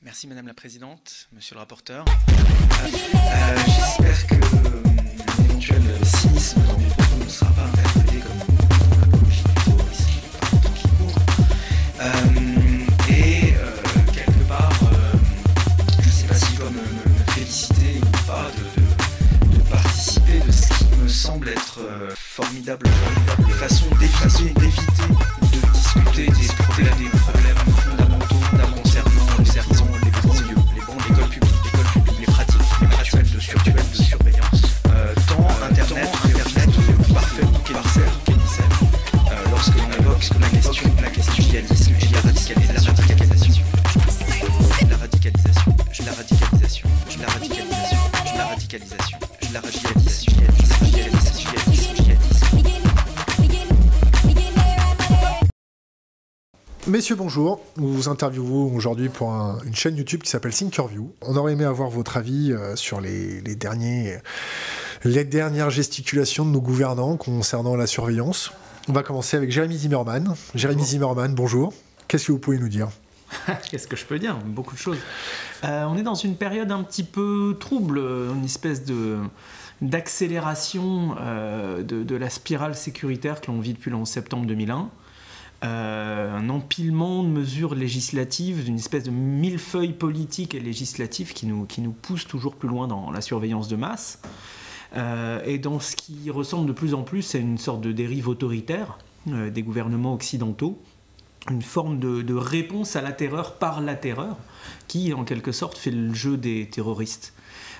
Merci Madame la Présidente, Monsieur le rapporteur. J'espère que l'éventuel cynisme dans mes propos ne sera pas interprété comme une apologie du terrorisme par le temps qui court. Quelque part, je ne sais pas s'il doit me féliciter ou pas de participer de ce qui me semble être formidable façon d'éviter de discuter des problèmes fondamentaux concernant les bancs d'école publique, les pratiques actuelles de surveillance, tant Internet que parfait bouquet d'Issem, lorsque l'on évoque la question du djihadisme et de la radicalisation. Messieurs, bonjour. Nous vous interviewons aujourd'hui pour une chaîne YouTube qui s'appelle Thinkerview. On aurait aimé avoir votre avis sur les dernières gesticulations de nos gouvernants concernant la surveillance. On va commencer avec Jérémy Zimmerman. Jérémy Zimmerman, bonjour. Qu'est-ce que vous pouvez nous dire ? Qu'est-ce que je peux dire ? Beaucoup de choses. On est dans une période un petit peu trouble, une espèce d'accélération de la spirale sécuritaire que l'on vit depuis le 11 septembre 2001. Un empilement de mesures législatives, d'une espèce de millefeuille politique et législative qui nous pousse toujours plus loin dans la surveillance de masse, et dans ce qui ressemble de plus en plus à une sorte de dérive autoritaire des gouvernements occidentaux, une forme de réponse à la terreur par la terreur, qui en quelque sorte fait le jeu des terroristes.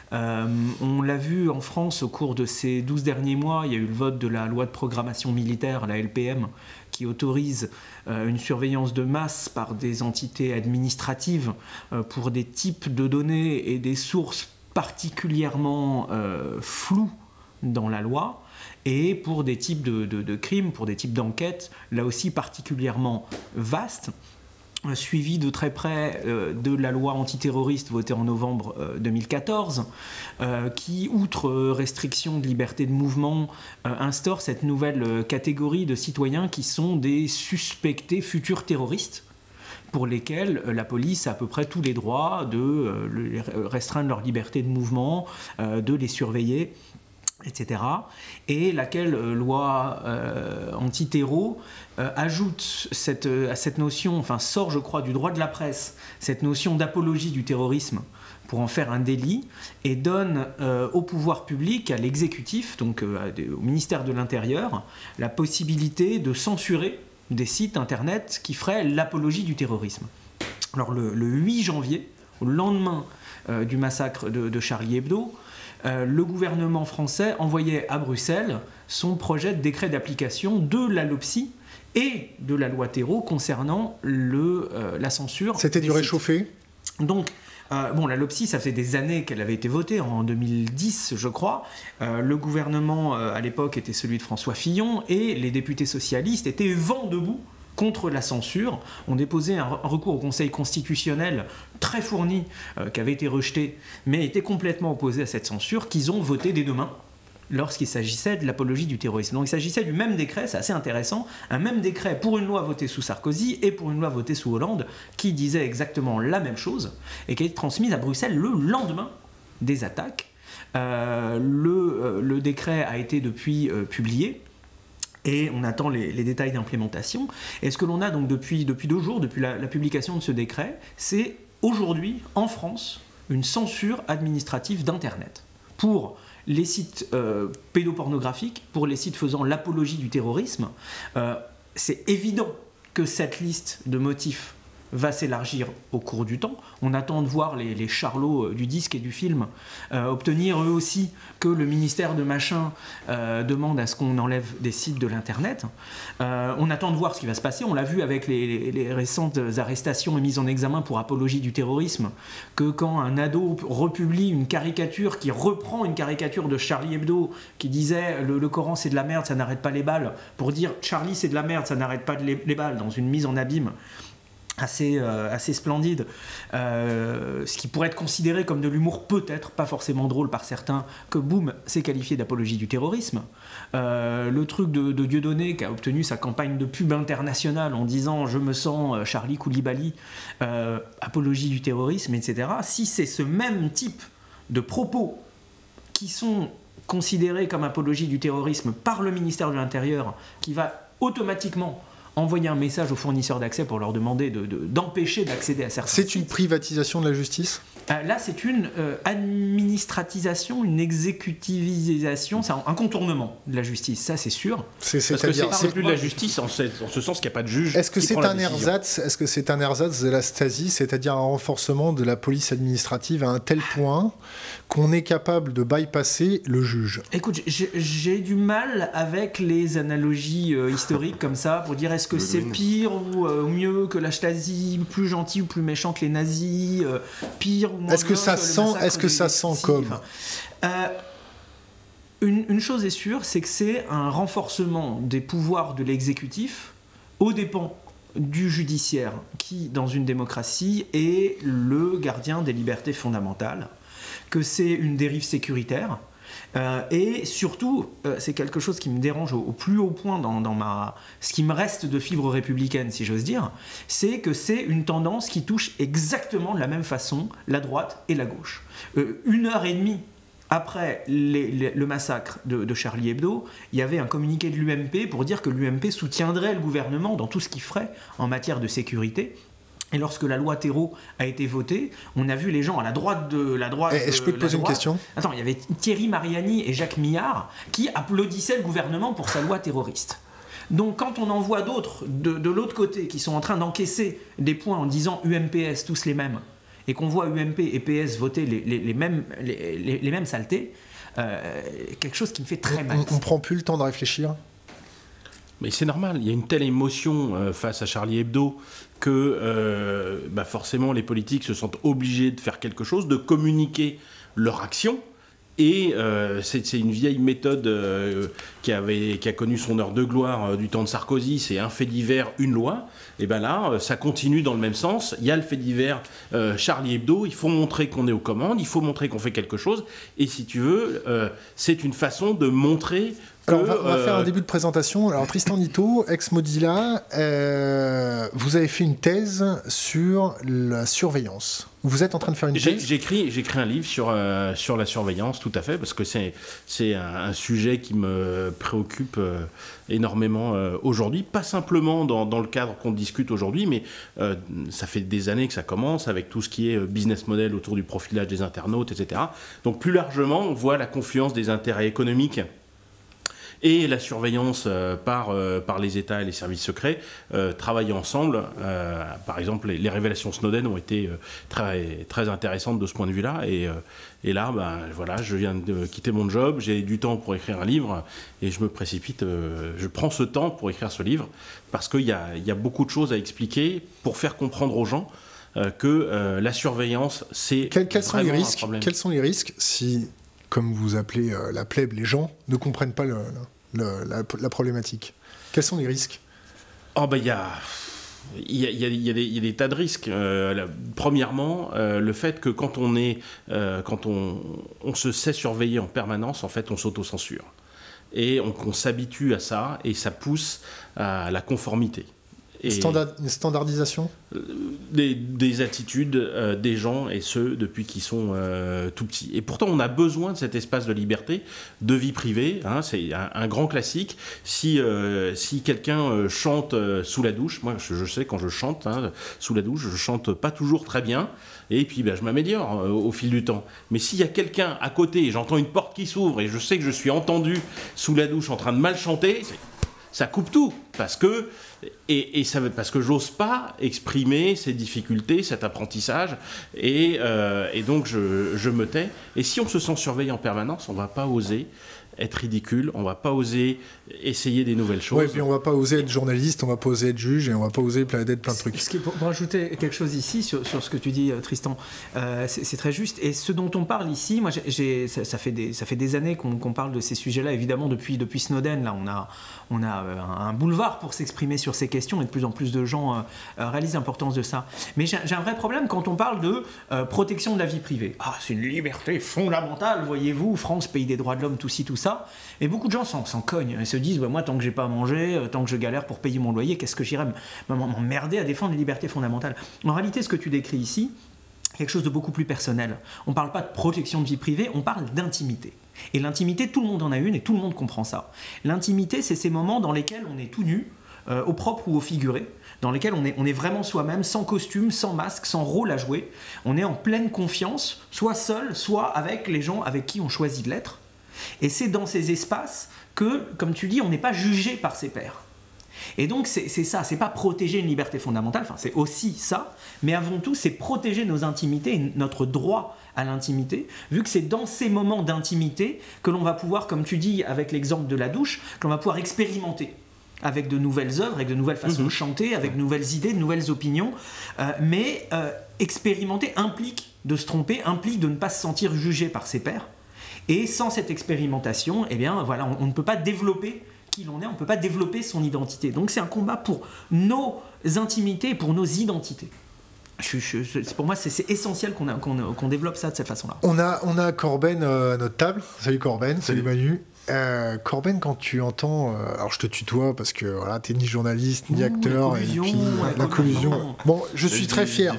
On l'a vu en France au cours de ces 12 derniers mois, il y a eu le vote de la loi de programmation militaire, la LPM, qui autorise une surveillance de masse par des entités administratives pour des types de données et des sources particulièrement floues dans la loi, et pour des types de crimes, pour des types d'enquêtes, là aussi particulièrement vastes, suivi de très près de la loi antiterroriste votée en novembre 2014, qui, outre restriction de liberté de mouvement, instaure cette nouvelle catégorie de citoyens qui sont des suspectés futurs terroristes, pour lesquels la police a à peu près tous les droits de restreindre leur liberté de mouvement, de les surveiller, etc. Et laquelle loi anti-terreau ajoute à cette notion, enfin sort je crois du droit de la presse, cette notion d'apologie du terrorisme pour en faire un délit, et donne au pouvoir public, à l'exécutif, donc au ministère de l'Intérieur, la possibilité de censurer des sites internet qui feraient l'apologie du terrorisme. Alors le 8 janvier, au lendemain du massacre de Charlie Hebdo, le gouvernement français envoyait à Bruxelles son projet de décret d'application de la LOPSI et de la loi Thérault concernant la censure. C'était du réchauffé ? Donc, la LOPSI, ça fait des années qu'elle avait été votée, en 2010 je crois. Le gouvernement à l'époque était celui de François Fillon, et les députés socialistes étaient vent debout contre la censure. On déposait un recours au Conseil constitutionnel très fourni, qui avait été rejeté, mais était complètement opposé à cette censure, qu'ils ont voté dès demain, lorsqu'il s'agissait de l'apologie du terrorisme. Donc il s'agissait du même décret, c'est assez intéressant, un même décret pour une loi votée sous Sarkozy et pour une loi votée sous Hollande, qui disait exactement la même chose, et qui a été transmise à Bruxelles le lendemain des attaques. Le décret a été depuis publié, et on attend les détails d'implémentation. Et ce que l'on a donc depuis 2 jours, depuis la publication de ce décret, c'est aujourd'hui, en France, une censure administrative d'Internet. Pour les sites pédopornographiques, pour les sites faisant l'apologie du terrorisme, c'est évident que cette liste de motifs va s'élargir au cours du temps. On attend de voir les charlots du disque et du film obtenir eux aussi que le ministère de machin demande à ce qu'on enlève des sites de l'internet. On attend de voir ce qui va se passer. On l'a vu avec les récentes arrestations et mises en examen pour apologie du terrorisme, que quand un ado republie une caricature qui reprend une caricature de Charlie Hebdo qui disait le Coran c'est de la merde, ça n'arrête pas les balles, pour dire Charlie c'est de la merde, ça n'arrête pas les balles, dans une mise en abîme, assez splendide, ce qui pourrait être considéré comme de l'humour, peut-être pas forcément drôle par certains, que boum, c'est qualifié d'apologie du terrorisme. Le truc de Dieudonné qui a obtenu sa campagne de pub internationale en disant je me sens Charlie Koulibaly, apologie du terrorisme, etc. Si c'est ce même type de propos qui sont considérés comme apologie du terrorisme par le ministère de l'Intérieur, qui va automatiquement envoyer un message aux fournisseurs d'accès pour leur demander d'empêcher d'accéder à certains sites. C'est une privatisation de la justice ? Là, c'est une administratisation, une exécutivisation, c'est un contournement de la justice, ça c'est sûr. Parce que c'est plus de la justice en ce sens qu'il n'y a pas de juge. Est-ce que c'est un ersatz ? Est-ce que c'est un ersatz de la Stasi, c'est-à-dire un renforcement de la police administrative à un tel point qu'on est capable de bypasser le juge ? Écoute, j'ai du mal avec les analogies historiques comme ça pour dire est-ce que c'est pire ou mieux que la Stasi, plus gentil ou plus méchant que les nazis, pire ou moins Est-ce que ça sent comme une chose est sûre, c'est que c'est un renforcement des pouvoirs de l'exécutif aux dépens du judiciaire, qui, dans une démocratie, est le gardien des libertés fondamentales, que c'est une dérive sécuritaire, et surtout, c'est quelque chose qui me dérange au plus haut point dans ce qui me reste de fibre républicaine, si j'ose dire, c'est que c'est une tendance qui touche exactement de la même façon la droite et la gauche. 1h30 après le massacre de Charlie Hebdo, il y avait un communiqué de l'UMP pour dire que l'UMP soutiendrait le gouvernement dans tout ce qu'il ferait en matière de sécurité. Et lorsque la loi Thérault a été votée, on a vu les gens à la droite de la droite. Je peux te poser une question ? Attends, il y avait Thierry Mariani et Jacques Millard qui applaudissaient le gouvernement pour sa loi terroriste. Donc quand on en voit d'autres de l'autre côté qui sont en train d'encaisser des points en disant UMPS, tous les mêmes, et qu'on voit UMP et PS voter les mêmes saletés, quelque chose qui me fait très mal. On prend plus le temps de réfléchir ? Mais c'est normal, il y a une telle émotion face à Charlie Hebdo que forcément les politiques se sentent obligés de faire quelque chose, de communiquer leur action. Et c'est une vieille méthode qui a connu son heure de gloire du temps de Sarkozy, c'est un fait divers, une loi. Et bien là, ça continue dans le même sens. Il y a le fait divers Charlie Hebdo, il faut montrer qu'on est aux commandes, il faut montrer qu'on fait quelque chose. Et si tu veux, c'est une façon de montrer... Alors, on va faire un début de présentation. Alors, Tristan Nitto, ex-Mozilla, vous avez fait une thèse sur la surveillance. Vous êtes en train de faire une thèse ? J'ai écrit un livre sur la surveillance, tout à fait, parce que c'est un sujet qui me préoccupe énormément aujourd'hui. Pas simplement dans le cadre qu'on discute aujourd'hui, mais ça fait des années que ça commence avec tout ce qui est business model autour du profilage des internautes, etc. Donc, plus largement, on voit la confluence des intérêts économiques et la surveillance par les États et les services secrets travailler ensemble. Par exemple, les révélations Snowden ont été très, très intéressantes de ce point de vue-là. Et là, voilà, je viens de quitter mon job, j'ai du temps pour écrire un livre et je me précipite, je prends ce temps pour écrire ce livre parce qu'il y a beaucoup de choses à expliquer pour faire comprendre aux gens que la surveillance, c'est vraiment un problème. Quels sont les risques si, comme vous appelez la plèbe, les gens ne comprennent pas la problématique ? Quels sont les risques ? Il y a des tas de risques. Premièrement, le fait que quand on se sait surveiller en permanence, en fait, on s'autocensure. Et on s'habitue à ça, et ça pousse à la conformité. Une standardisation ? Des attitudes des gens, et ce, depuis qu'ils sont tout petits. Et pourtant, on a besoin de cet espace de liberté, de vie privée. C'est un grand classique. Si quelqu'un chante sous la douche, moi, je sais, quand je chante sous la douche, je chante pas toujours très bien. Et puis, je m'améliore au fil du temps. Mais s'il y a quelqu'un à côté, et j'entends une porte qui s'ouvre, et je sais que je suis entendu sous la douche en train de mal chanter, ça coupe tout. Parce que j'ose pas exprimer ces difficultés, cet apprentissage, et donc je me tais. Et si on se sent surveillé en permanence, on va pas oser être ridicule, on va pas oser essayer des nouvelles choses. Ouais, et puis on va pas oser être journaliste, on va pas oser être juge et on va pas oser être plein de trucs. Pour ajouter quelque chose ici sur ce que tu dis, Tristan, c'est très juste. Et ce dont on parle ici, moi, ça fait des années qu'on parle de ces sujets-là. Évidemment, depuis Snowden, là, on a un boulevard pour s'exprimer sur ces questions et de plus en plus de gens réalisent l'importance de ça. Mais j'ai un vrai problème quand on parle de protection de la vie privée. Ah, c'est une liberté fondamentale, voyez-vous, France, pays des droits de l'homme, tout ci, tout ça. Et beaucoup de gens s'en cognent et se disent, moi, tant que j'ai pas à manger, tant que je galère pour payer mon loyer, qu'est-ce que j'irais m'emmerder à défendre les libertés fondamentales. En réalité, ce que tu décris ici, quelque chose de beaucoup plus personnel. On ne parle pas de protection de vie privée, on parle d'intimité. Et l'intimité, tout le monde en a une et tout le monde comprend ça. L'intimité, c'est ces moments dans lesquels on est tout nu, au propre ou au figuré, dans lesquels on est vraiment soi-même, sans costume, sans masque, sans rôle à jouer. On est en pleine confiance, soit seul, soit avec les gens avec qui on choisit de l'être. Et c'est dans ces espaces que, comme tu dis, on n'est pas jugé par ses pairs. Et donc c'est ça, c'est pas protéger une liberté fondamentale, enfin c'est aussi ça, mais avant tout c'est protéger nos intimités et notre droit à l'intimité, vu que c'est dans ces moments d'intimité que l'on va pouvoir, comme tu dis avec l'exemple de la douche, que l'on va pouvoir expérimenter avec de nouvelles œuvres, avec de nouvelles façons de chanter, avec de nouvelles idées, de nouvelles opinions, mais expérimenter implique de se tromper, implique de ne pas se sentir jugé par ses pairs, et sans cette expérimentation, eh bien voilà, on ne peut pas développer qui l'on est, on ne peut pas développer son identité. Donc c'est un combat pour nos intimités, pour nos identités. Pour moi, c'est essentiel qu'on développe ça de cette façon-là. On a Corben à notre table. Salut Corben, salut Manu. Corben, quand tu entends... alors je te tutoie parce que voilà, t'es ni journaliste, ni acteur. La collusion, et puis, la collusion. Bon, je suis très fier.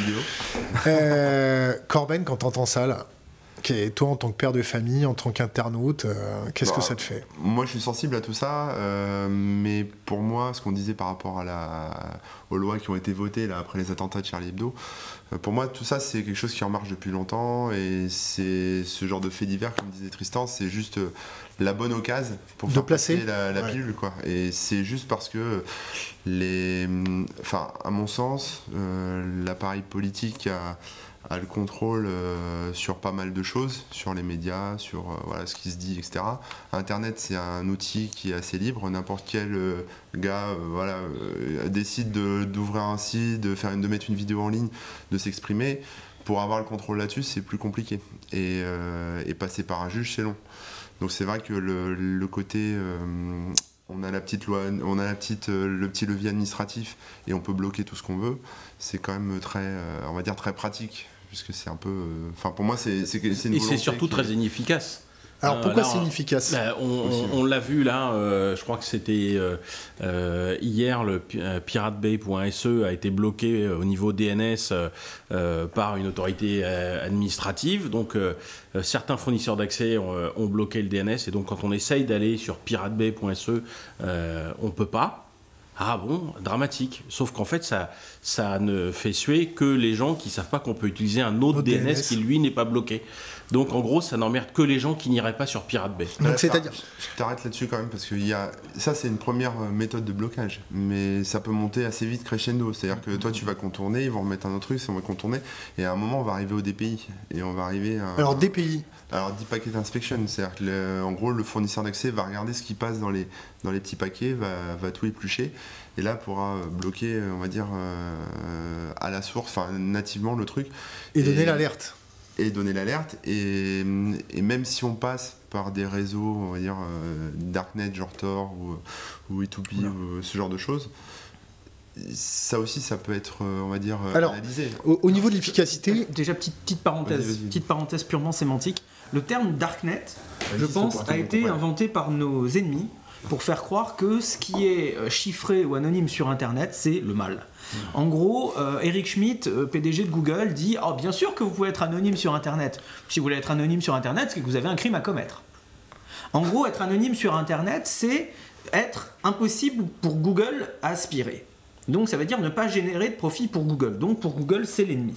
Corben, quand t'entends ça, là, toi, en tant que père de famille, en tant qu'internaute, qu'est-ce que ça te fait ? Moi, je suis sensible à tout ça, mais pour moi, ce qu'on disait par rapport aux lois qui ont été votées là, après les attentats de Charlie Hebdo, pour moi, tout ça, c'est quelque chose qui est en marche depuis longtemps, et c'est ce genre de fait divers, comme disait Tristan, c'est juste la bonne occasion pour faire passer la pilule, quoi. Et c'est juste parce que à mon sens, l'appareil politique a le contrôle sur pas mal de choses, sur les médias, sur ce qui se dit, etc. Internet, c'est un outil qui est assez libre. N'importe quel gars décide d'ouvrir un site, de mettre une vidéo en ligne, de s'exprimer. Pour avoir le contrôle là-dessus, c'est plus compliqué. Et passer par un juge, c'est long. Donc c'est vrai que le côté... on a la petite loi, on a le petit levier administratif et on peut bloquer tout ce qu'on veut. C'est quand même on va dire très pratique, puisque c'est un peu, pour moi c'est une volonté. Et c'est surtout très inefficace. Alors pourquoi c'est inefficace ? On l'a vu là, je crois que c'était hier, le piratebay.se a été bloqué au niveau DNS par une autorité administrative. Donc certains fournisseurs d'accès ont bloqué le DNS, et donc quand on essaye d'aller sur piratebay.se, on ne peut pas. Ah bon, dramatique. Sauf qu'en fait, ça ne fait suer que les gens qui ne savent pas qu'on peut utiliser un autre DNS qui, lui, n'est pas bloqué. Donc, en gros, ça n'emmerde que les gens qui n'iraient pas sur Pirate Bay. Donc, c'est-à-dire... Je t'arrête là-dessus quand même, parce que ça, c'est une première méthode de blocage. Mais ça peut monter assez vite crescendo. C'est-à-dire que toi, tu vas contourner, ils vont remettre un autre truc, on va contourner. Et à un moment, on va arriver au DPI. Et on va arriver à... Alors, DPI ? Alors, Deep Packet Inspection. C'est-à-dire que, en gros, le fournisseur d'accès va regarder ce qui passe dans les petits paquets, va tout éplucher. Et là, pourra bloquer, on va dire, à la source, nativement le truc. Et donner l'alerte. Et donner l'alerte. Et même si on passe par des réseaux, on va dire, Darknet, genre Tor ou E2P, ou ce genre de choses, ça aussi, ça peut être, on va dire, analysé. Au niveau de l'efficacité... Déjà, petite parenthèse purement sémantique. Le terme Darknet, je pense, a été inventé par nos ennemis pour faire croire que ce qui est chiffré ou anonyme sur Internet, c'est le mal. En gros, Eric Schmidt, PDG de Google, dit « bien sûr que vous pouvez être anonyme sur Internet. Si vous voulez être anonyme sur Internet, c'est que vous avez un crime à commettre. » En gros, être anonyme sur Internet, c'est être impossible pour Google à aspirer. Donc ça veut dire ne pas générer de profit pour Google. Donc pour Google, c'est l'ennemi.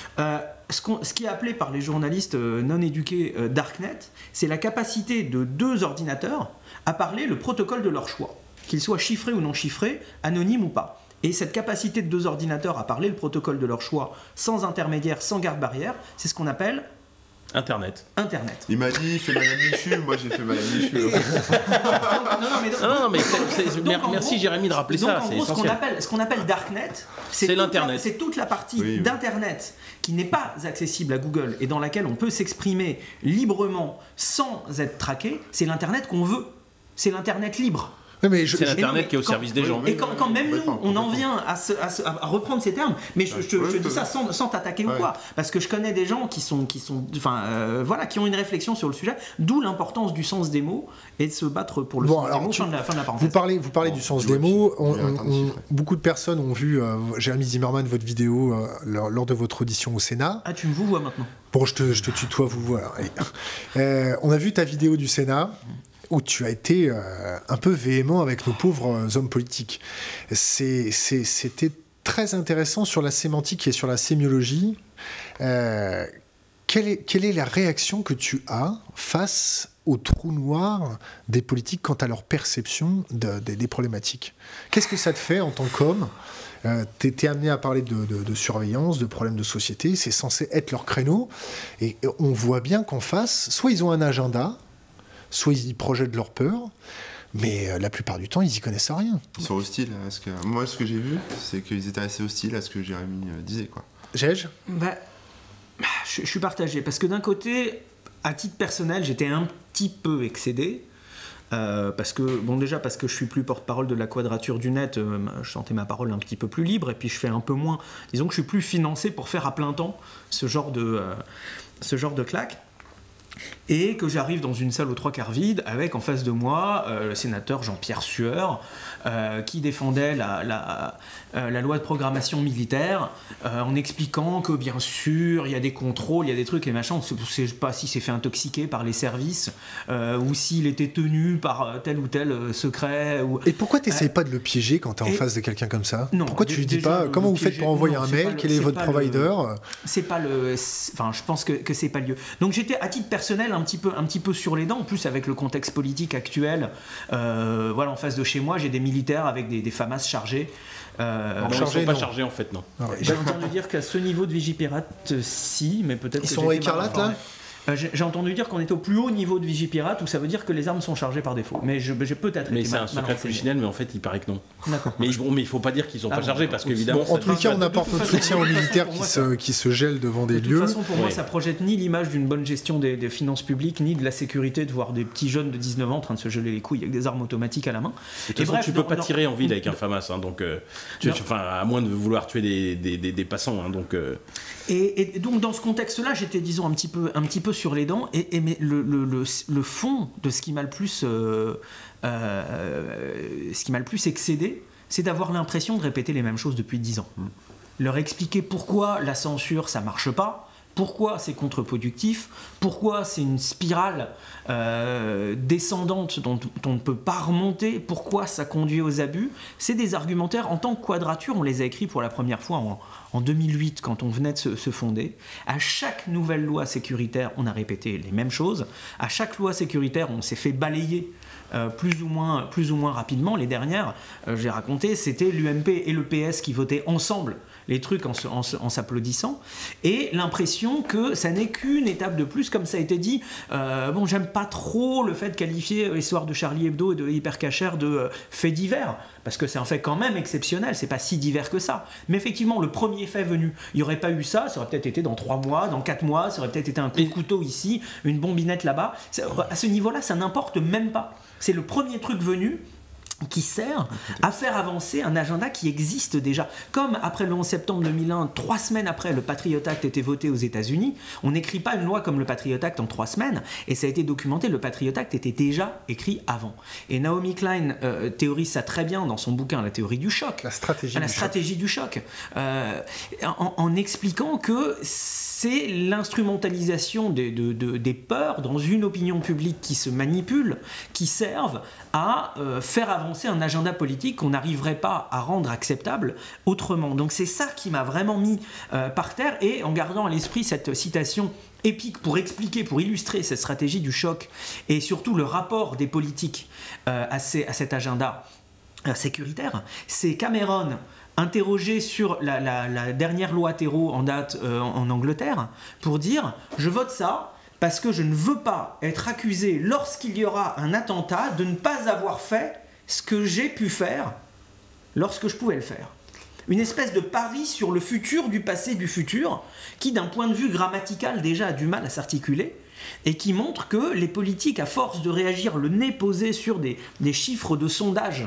Ce qui est appelé par les journalistes non éduqués Darknet, c'est la capacité de deux ordinateurs à parler le protocole de leur choix, qu'ils soient chiffrés ou non chiffrés, anonymes ou pas. Et cette capacité de deux ordinateurs à parler le protocole de leur choix sans intermédiaire, sans garde-barrière, c'est ce qu'on appelle Internet. Il m'a dit fais Madame Michu, moi j'ai fait Madame Michu. Merci Jérémy de rappeler ça. En gros, ce qu'on appelle Darknet, c'est l'Internet. C'est toute la partie d'Internet qui n'est pas accessible à Google et dans laquelle on peut s'exprimer librement sans être traqué. C'est l'Internet qu'on veut. C'est l'Internet libre. Mais c'est l'Internet qui est au service des gens. Et quand même nous, on en vient à reprendre ces termes, mais je dis ça sans t'attaquer ou quoi, parce que je connais des gens qui ont une réflexion sur le sujet, d'où l'importance du sens des mots et de se battre pour le sens des mots. Fin de la parenthèse. Vous parlez du sens des mots. Beaucoup de personnes ont vu, Jérémy Zimmerman, votre vidéo lors de votre audition au Sénat. Ah, tu me vois maintenant. Bon, je te tutoie, vous voilà. On a vu ta vidéo du Sénat, où tu as été un peu véhément avec nos pauvres hommes politiques. C'était très intéressant sur la sémantique et sur la sémiologie. Quelle est la réaction que tu as face au trou noir des politiques quant à leur perception des problématiques? Qu'est-ce que ça te fait en tant qu'homme? T'es amené à parler de surveillance, de problèmes de société, c'est censé être leur créneau, et on voit bien qu'en face, soit ils ont un agenda, soit ils projettent leur peur, mais la plupart du temps, ils y connaissent rien. Ils sont hostiles. Moi, ce que j'ai vu, c'est qu'ils étaient assez hostiles à ce que Jérémy disait, quoi. Gege ? Je suis partagé, parce que d'un côté, à titre personnel, j'étais un petit peu excédé, parce que je suis plus porte-parole de la Quadrature du Net, je sentais ma parole un petit peu plus libre, et puis je fais un peu moins, disons que je suis plus financé pour faire à plein temps ce genre de claque. Et que j'arrive dans une salle aux 3/4 vide avec en face de moi le sénateur Jean-Pierre Sueur qui défendait la loi de programmation militaire en expliquant que bien sûr il y a des contrôles, il y a des trucs et machin, on ne sait pas s'il s'est fait intoxiquer par les services ou s'il était tenu par tel ou tel secret. Et pourquoi tu n'essayes pas de le piéger quand tu es en face de quelqu'un comme ça? Non, pourquoi tu lui dis pas comment vous faites pour envoyer un mail, quel est votre provider? C'est pas le... Enfin, je pense que c'est pas le lieu. Donc j'étais à titre personnel un petit peu sur les dents, en plus avec le contexte politique actuel. En face de chez moi, j'ai des militaires avec des FAMAS chargés. Ils ne sont pas chargés en fait, non. J'ai entendu dire qu'à ce niveau de Vigipirate, si, mais peut-être ils sont écarlates là. J'ai entendu dire qu'on était au plus haut niveau de Vigipirate, où ça veut dire que les armes sont chargées par défaut. Mais j'ai peut-être. Mais c'est un secret polichinelle, mais en fait, il paraît que non. D'accord. Mais il faut pas dire qu'ils sont pas chargés, parce qu'évidemment. En tous les cas, on apporte notre soutien aux militaires qui se gèlent devant des lieux. De toute façon, pour moi, ça projette ni l'image d'une bonne gestion des finances publiques, ni de la sécurité de voir des petits jeunes de 19 ans en train de se geler les couilles avec des armes automatiques à la main. De toute façon, tu peux pas tirer en ville avec un FAMAS, donc à moins de vouloir tuer des passants, donc. Et donc dans ce contexte-là, j'étais disons un petit peu sur les dents. Mais le fond de ce qui m'a le plus excédé, c'est d'avoir l'impression de répéter les mêmes choses depuis 10 ans. Leur expliquer pourquoi la censure ça marche pas, pourquoi c'est contre-productif, pourquoi c'est une spirale descendante dont on ne peut pas remonter, pourquoi ça conduit aux abus. C'est des argumentaires, en tant que Quadrature, on les a écrits pour la première fois en 2008 quand on venait de se fonder. À chaque nouvelle loi sécuritaire, on a répété les mêmes choses. À chaque loi sécuritaire, on s'est fait balayer plus ou moins rapidement. Les dernières, j'ai raconté, c'était l'UMP et le PS qui votaient ensemble les trucs en s'applaudissant, et l'impression que ça n'est qu'une étape de plus, comme ça a été dit. J'aime pas trop le fait de qualifier l'histoire de Charlie Hebdo et de Hypercacher de fait divers, parce que c'est un fait quand même exceptionnel, c'est pas si divers que ça. Mais effectivement, le premier fait venu, il n'y aurait pas eu ça aurait peut-être été dans 3 mois, dans 4 mois, ça aurait peut-être été un coup de couteau ici, une bombinette là-bas. À ce niveau-là, ça n'importe même pas. C'est le premier truc venu qui sert à faire avancer un agenda qui existe déjà. Comme après le 11 septembre 2001, 3 semaines après le Patriot Act était voté aux États-Unis, on n'écrit pas une loi comme le Patriot Act en 3 semaines, et ça a été documenté, le Patriot Act était déjà écrit avant. Et Naomi Klein théorise ça très bien dans son bouquin La théorie du choc. La stratégie du choc. En expliquant que c'est l'instrumentalisation des peurs dans une opinion publique qui se manipule, qui servent à faire avancer un agenda politique qu'on n'arriverait pas à rendre acceptable autrement. Donc c'est ça qui m'a vraiment mis par terre, et en gardant à l'esprit cette citation épique pour expliquer, pour illustrer cette stratégie du choc et surtout le rapport des politiques à cet agenda sécuritaire, c'est Cameron interrogé sur la dernière loi terreau en date en Angleterre pour dire « je vote ça ». parce que je ne veux pas être accusé lorsqu'il y aura un attentat de ne pas avoir fait ce que j'ai pu faire lorsque je pouvais le faire. Une espèce de pari sur le futur du passé du futur, qui d'un point de vue grammatical déjà a du mal à s'articuler, et qui montre que les politiques, à force de réagir le nez posé sur des chiffres de sondage,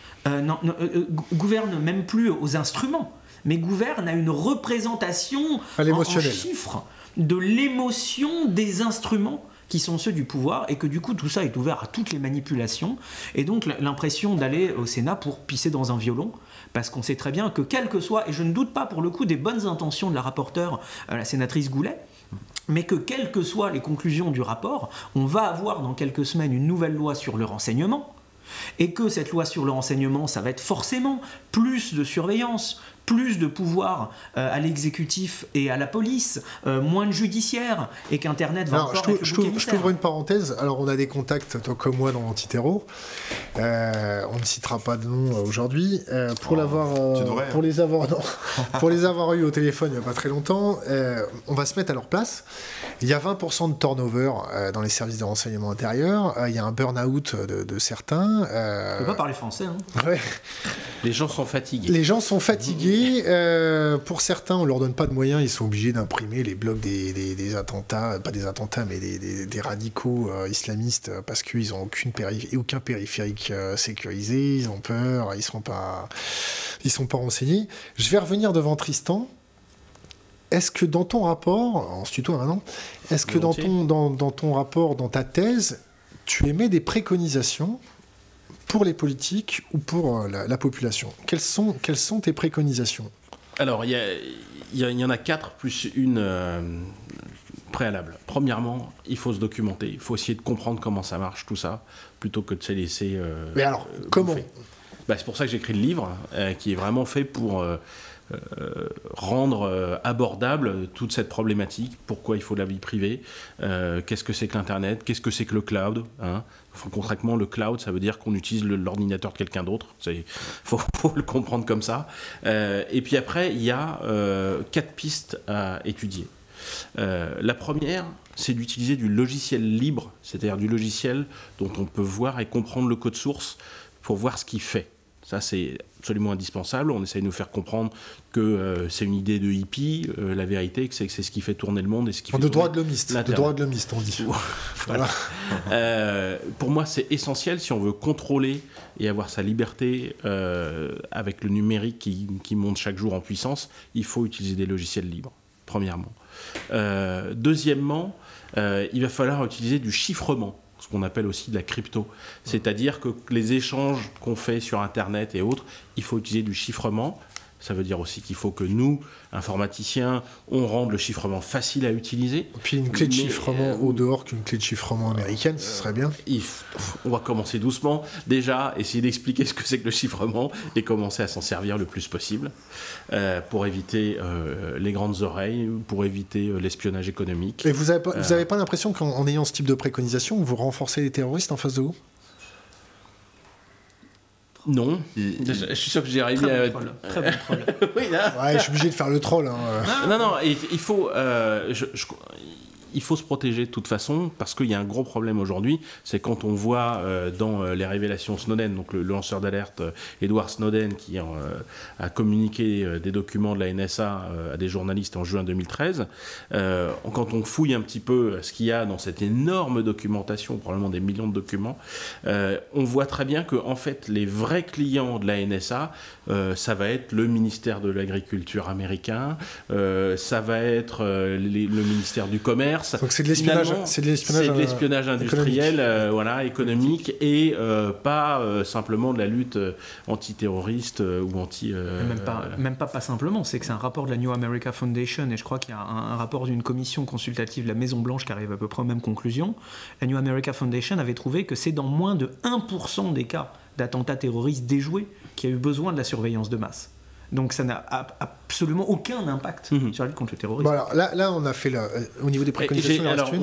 gouvernent même plus aux instruments, mais gouvernent à une représentation en chiffres de l'émotion des instruments qui sont ceux du pouvoir, et que du coup tout ça est ouvert à toutes les manipulations, et donc l'impression d'aller au Sénat pour pisser dans un violon, parce qu'on sait très bien que quel que soit, et je ne doute pas pour le coup des bonnes intentions de la rapporteure, la sénatrice Goulet, mais que quelles que soient les conclusions du rapport, on va avoir dans quelques semaines une nouvelle loi sur le renseignement, et que cette loi sur le renseignement, ça va être forcément plus de surveillance, plus de pouvoir à l'exécutif et à la police, moins de judiciaire, et qu'Internet va encore être le bouc émissaire. Je t'ouvre une parenthèse. Alors, on a des contacts, toi comme moi, dans l'Antiterror. On ne citera pas de nom aujourd'hui. Pour les avoir eu au téléphone il n'y a pas très longtemps, on va se mettre à leur place. Il y a 20% de turnover dans les services de renseignement intérieur. Il y a un burn-out de certains. On ne peut pas parler français. Hein. Ouais. Les gens sont fatigués. Les gens sont fatigués. Pour certains, on leur donne pas de moyens, ils sont obligés d'imprimer les blogs des attentats, pas des attentats, mais des radicaux islamistes, parce qu'ils n'ont aucun périphérique sécurisé, ils ont peur, ils sont pas renseignés. Je vais revenir devant Tristan. Est-ce que dans ton rapport, on se tutoie maintenant, est-ce que dans ton rapport, dans ta thèse, tu émets des préconisations pour les politiques ou pour la population? Quelles sont tes préconisations? Alors, il y en a 4 plus une préalable. Premièrement, il faut se documenter. Il faut essayer de comprendre comment ça marche, tout ça, plutôt que de se laisser... Mais alors, comment? C'est pour ça que j'ai écrit le livre, qui est vraiment fait pour... rendre abordable toute cette problématique, pourquoi il faut de la vie privée, qu'est-ce que c'est que l'Internet, qu'est-ce que c'est que le cloud, hein. Concrètement, le cloud, ça veut dire qu'on utilise l'ordinateur de quelqu'un d'autre, faut le comprendre comme ça. Et puis après, il y a 4 pistes à étudier. La première, c'est d'utiliser du logiciel libre, c'est-à-dire du logiciel dont on peut voir et comprendre le code source pour voir ce qu'il fait. Ça, c'est absolument indispensable. On essaye de nous faire comprendre que c'est une idée de hippie. La vérité, c'est que c'est ce qui fait tourner le monde et ce qui fait de droit de l'homiste, on dit. Voilà. Pour moi, c'est essentiel si on veut contrôler et avoir sa liberté avec le numérique qui monte chaque jour en puissance. Il faut utiliser des logiciels libres, premièrement. Deuxièmement, il va falloir utiliser du chiffrement, ce qu'on appelle aussi de la crypto. C'est-à-dire que les échanges qu'on fait sur Internet et autres, il faut utiliser du chiffrement. Ça veut dire aussi qu'il faut que nous, informaticiens, on rende le chiffrement facile à utiliser. Et puis une clé de chiffrement au dehors qu'une clé de chiffrement américaine, ce serait bien. On va commencer doucement. Déjà, essayer d'expliquer ce que c'est que le chiffrement et commencer à s'en servir le plus possible pour éviter les grandes oreilles, pour éviter l'espionnage économique. Et vous n'avez pas l'impression qu'en ayant ce type de préconisation, vous renforcez les terroristes en face de vous ? Non, je suis sûr que j'ai arrivé à... Très bon troll. Oui, là. Ouais, je suis obligé de faire le troll. Hein. Non, il faut... il faut se protéger de toute façon, parce qu'il y a un gros problème aujourd'hui, c'est quand on voit dans les révélations Snowden, donc le lanceur d'alerte Edward Snowden, qui a communiqué des documents de la NSA à des journalistes en juin 2013, quand on fouille un petit peu ce qu'il y a dans cette énorme documentation, probablement des millions de documents, on voit très bien que en fait, les vrais clients de la NSA, ça va être le ministère de l'Agriculture américain, ça va être le ministère du Commerce. Donc c'est de l'espionnage industriel, économique, et pas simplement de la lutte antiterroriste ou anti... Même pas simplement, c'est que c'est un rapport de la New America Foundation, et je crois qu'il y a un rapport d'une commission consultative de la Maison Blanche qui arrive à peu près aux mêmes conclusions. La New America Foundation avait trouvé que c'est dans moins de 1% des cas d'attentats terroristes déjoués qu'il y a eu besoin de la surveillance de masse. Donc ça n'a absolument aucun impact sur la lutte contre le terrorisme. Bon, alors, là, on a fait au niveau des préconisations.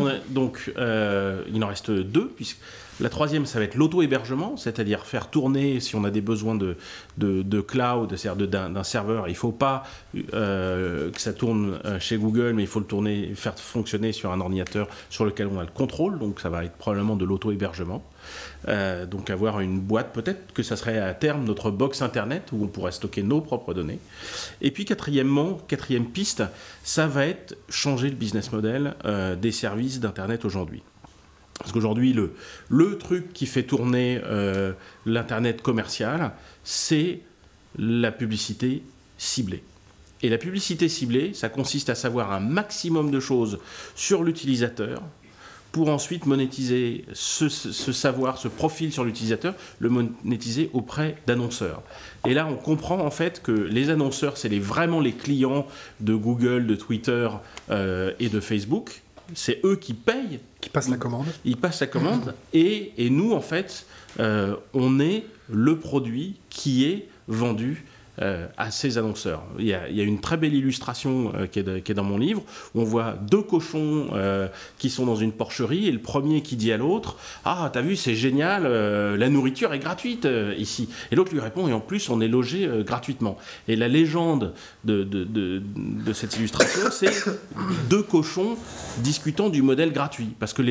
Il en reste 2, puisque la troisième, ça va être l'auto-hébergement, c'est-à-dire faire tourner, si on a des besoins de cloud, c'est-à-dire d'un serveur, il ne faut pas que ça tourne chez Google, mais il faut faire fonctionner sur un ordinateur sur lequel on a le contrôle, donc ça va être probablement de l'auto-hébergement. Donc avoir une boîte, peut-être que ça serait à terme notre box internet où on pourrait stocker nos propres données. Et puis quatrième piste, ça va être changer le business model des services d'internet aujourd'hui. Parce qu'aujourd'hui, le truc qui fait tourner l'internet commercial, c'est la publicité ciblée. Et la publicité ciblée, ça consiste à savoir un maximum de choses sur l'utilisateur, pour ensuite monétiser ce savoir, ce profil sur l'utilisateur, le monétiser auprès d'annonceurs. Et là, on comprend en fait que les annonceurs, c'est vraiment les clients de Google, de Twitter et de Facebook. C'est eux qui payent. Qui passent la commande. Ils passent la commande. Et nous, en fait, on est le produit qui est vendu à ces annonceurs. Il y a une très belle illustration qui est dans mon livre, où on voit 2 cochons qui sont dans une porcherie, et le premier qui dit à l'autre « Ah, t'as vu, c'est génial, la nourriture est gratuite ici. » Et l'autre lui répond « Et en plus, on est logé gratuitement. » Et la légende de cette illustration, c'est 2 cochons discutant du modèle gratuit. Parce que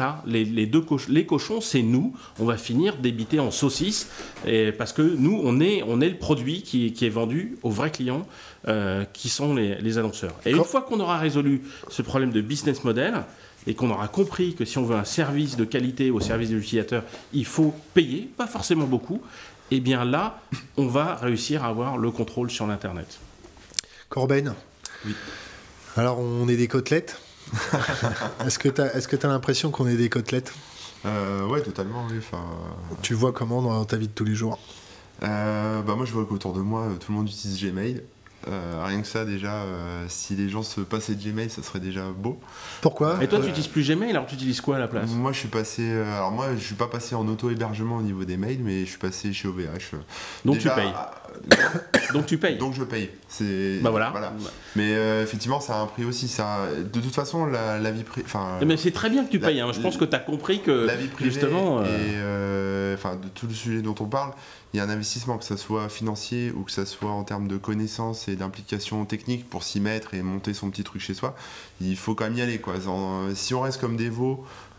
les cochons, c'est nous. On va finir débité en saucisses, parce que nous, on est le produit qui est vendu aux vrais clients qui sont les annonceurs. Et une fois qu'on aura résolu ce problème de business model et qu'on aura compris que si on veut un service de qualité au service de l'utilisateur, il faut payer, pas forcément beaucoup, et bien là, on va réussir à avoir le contrôle sur l'Internet. Corben, oui. Alors on est des côtelettes. Est-ce que tu as l'impression qu'on est des côtelettes? Ouais, totalement, oui. Tu vois comment dans ta vie de tous les jours? Moi je vois qu'autour de moi tout le monde utilise Gmail. Rien que ça déjà, si les gens se passaient de Gmail, ça serait déjà beau. Pourquoi? Et toi tu n'utilises plus Gmail, alors tu utilises quoi à la place? Moi je suis passé, je suis pas passé en auto-hébergement au niveau des mails, mais je suis passé chez OVH. Donc déjà, tu payes. Donc tu payes. Donc je paye. Voilà. Mais effectivement ça a un prix aussi. Ça, de toute façon la vie privée. Mais c'est très bien que tu payes. Je pense que tu as compris que la vie privée justement. Et de tout le sujet dont on parle, il y a un investissement, que ça soit financier ou que ça soit en termes de connaissances et d'implications techniques pour s'y mettre et monter son petit truc chez soi. Il faut quand même y aller, quoi. Si on reste comme des veaux,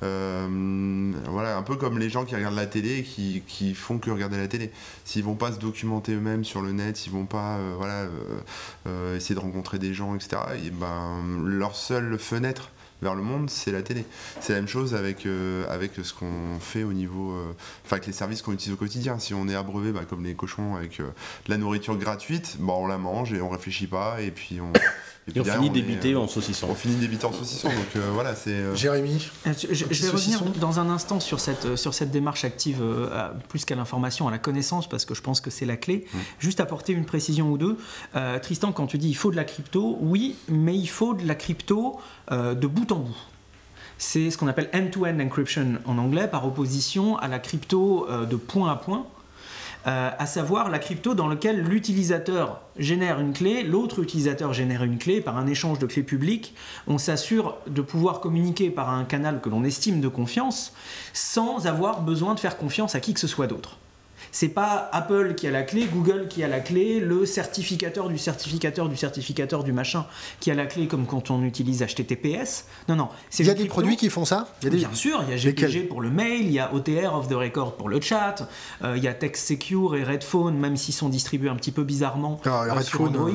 un peu comme les gens qui regardent la télé et qui font que regarder la télé. S'ils vont pas se documenter eux-mêmes sur le net, ils vont pas essayer de rencontrer des gens, etc. Et leur seule fenêtre vers le monde, c'est la télé. C'est la même chose avec ce qu'on fait au niveau... avec les services qu'on utilise au quotidien. Si on est abreuvé, comme les cochons, avec de la nourriture gratuite, on la mange et on réfléchit pas, et puis on... Et on finit débité en saucisson. On finit débité en saucisson, donc voilà, c'est... Jérémy, je vais revenir dans un instant sur cette démarche active, plus qu'à l'information, à la connaissance, parce que je pense que c'est la clé. Juste apporter une précision ou deux. Tristan, quand tu dis il faut de la crypto, oui, mais il faut de la crypto de bout en bout. C'est ce qu'on appelle end-to-end encryption en anglais, par opposition à la crypto de point à point. À savoir la crypto dans laquelle l'utilisateur génère une clé, l'autre utilisateur génère une clé, par un échange de clés publiques, on s'assure de pouvoir communiquer par un canal que l'on estime de confiance, sans avoir besoin de faire confiance à qui que ce soit d'autre. C'est pas Apple qui a la clé, Google qui a la clé, le certificateur du certificateur du certificateur du machin qui a la clé, comme quand on utilise HTTPS. Non, c'est il y a des produits qui font ça? Bien sûr, il y a GPG pour le mail, il y a OTR, off the record pour le chat, il y a Text Secure et Redphone, même s'ils sont distribués un petit peu bizarrement sur Android.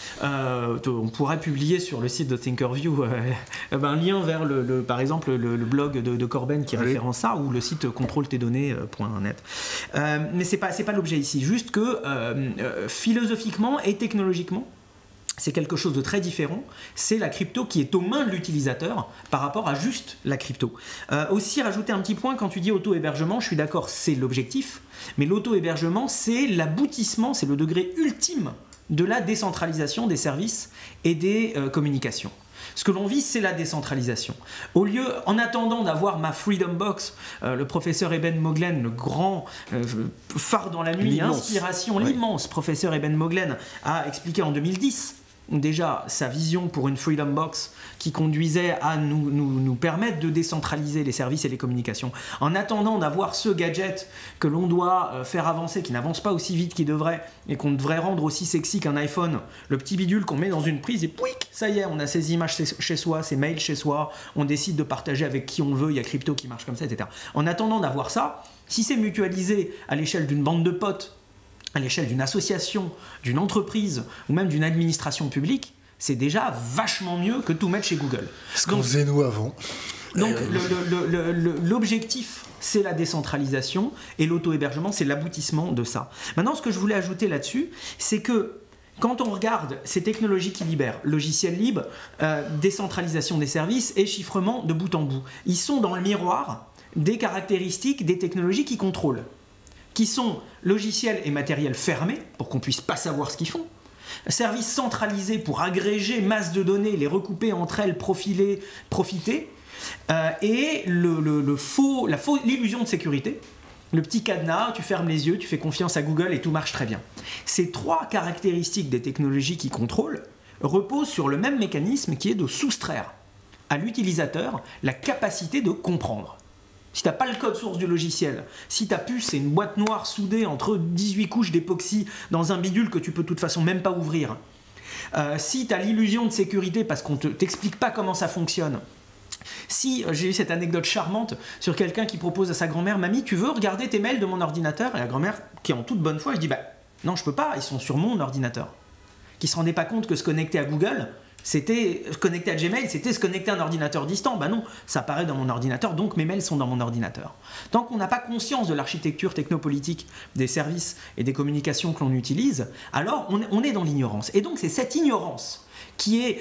On pourrait publier sur le site de Thinkerview un lien vers par exemple le blog de Corben qui référence ça, ou le site contrôle-tes-données.net. Mais c'est pas l'objet ici, juste que philosophiquement et technologiquement, c'est quelque chose de très différent. C'est la crypto qui est aux mains de l'utilisateur par rapport à juste la crypto. Aussi, rajouter un petit point, quand tu dis auto-hébergement, je suis d'accord, c'est l'objectif, mais l'auto-hébergement, c'est l'aboutissement, c'est le degré ultime de la décentralisation des services et des communications. Ce que l'on vit, c'est la décentralisation. En attendant d'avoir ma Freedom Box, le professeur Eben Moglen, le grand phare dans la nuit, inspiration, l'immense professeur Eben Moglen a expliqué en 2010 déjà sa vision pour une Freedom Box qui conduisait à nous permettre de décentraliser les services et les communications. En attendant d'avoir ce gadget que l'on doit faire avancer, qui n'avance pas aussi vite qu'il devrait et qu'on devrait rendre aussi sexy qu'un iPhone, le petit bidule qu'on met dans une prise et pouic, ça y est, on a ses images chez soi, ses mails chez soi, on décide de partager avec qui on veut, il y a crypto qui marche comme ça, etc. En attendant d'avoir ça, si c'est mutualisé à l'échelle d'une bande de potes, à l'échelle d'une association, d'une entreprise ou même d'une administration publique, c'est déjà vachement mieux que tout mettre chez Google. Ce qu'on faisait nous avant. Donc l'objectif, c'est la décentralisation et l'auto-hébergement, c'est l'aboutissement de ça. Maintenant, ce que je voulais ajouter là-dessus, c'est que quand on regarde ces technologies qui libèrent, logiciel libre, décentralisation des services et chiffrement de bout en bout, ils sont dans le miroir des caractéristiques des technologies qui contrôlent, qui sont logiciels et matériels fermés, pour qu'on ne puisse pas savoir ce qu'ils font, services centralisés pour agréger masse de données, les recouper entre elles, profiter, et l'illusion de sécurité, le petit cadenas, tu fermes les yeux, tu fais confiance à Google et tout marche très bien. Ces trois caractéristiques des technologies qui contrôlent reposent sur le même mécanisme qui est de soustraire à l'utilisateur la capacité de comprendre. Si tu n'as pas le code source du logiciel, si ta puce c'est une boîte noire soudée entre 18 couches d'époxy dans un bidule que tu peux de toute façon même pas ouvrir, si tu as l'illusion de sécurité parce qu'on ne t'explique pas comment ça fonctionne, si j'ai eu cette anecdote charmante sur quelqu'un qui propose à sa grand-mère, mamie, tu veux regarder tes mails de mon ordinateur? Et la grand-mère, qui est en toute bonne foi, je dis, bah non, je peux pas, ils sont sur mon ordinateur. Qui se rendait pas compte que se connecter à Google, c'était se connecter à Gmail, c'était se connecter à un ordinateur distant. Bah non, ça apparaît dans mon ordinateur, donc mes mails sont dans mon ordinateur. Tant qu'on n'a pas conscience de l'architecture technopolitique des services et des communications que l'on utilise, alors on est dans l'ignorance. Et donc c'est cette ignorance qui est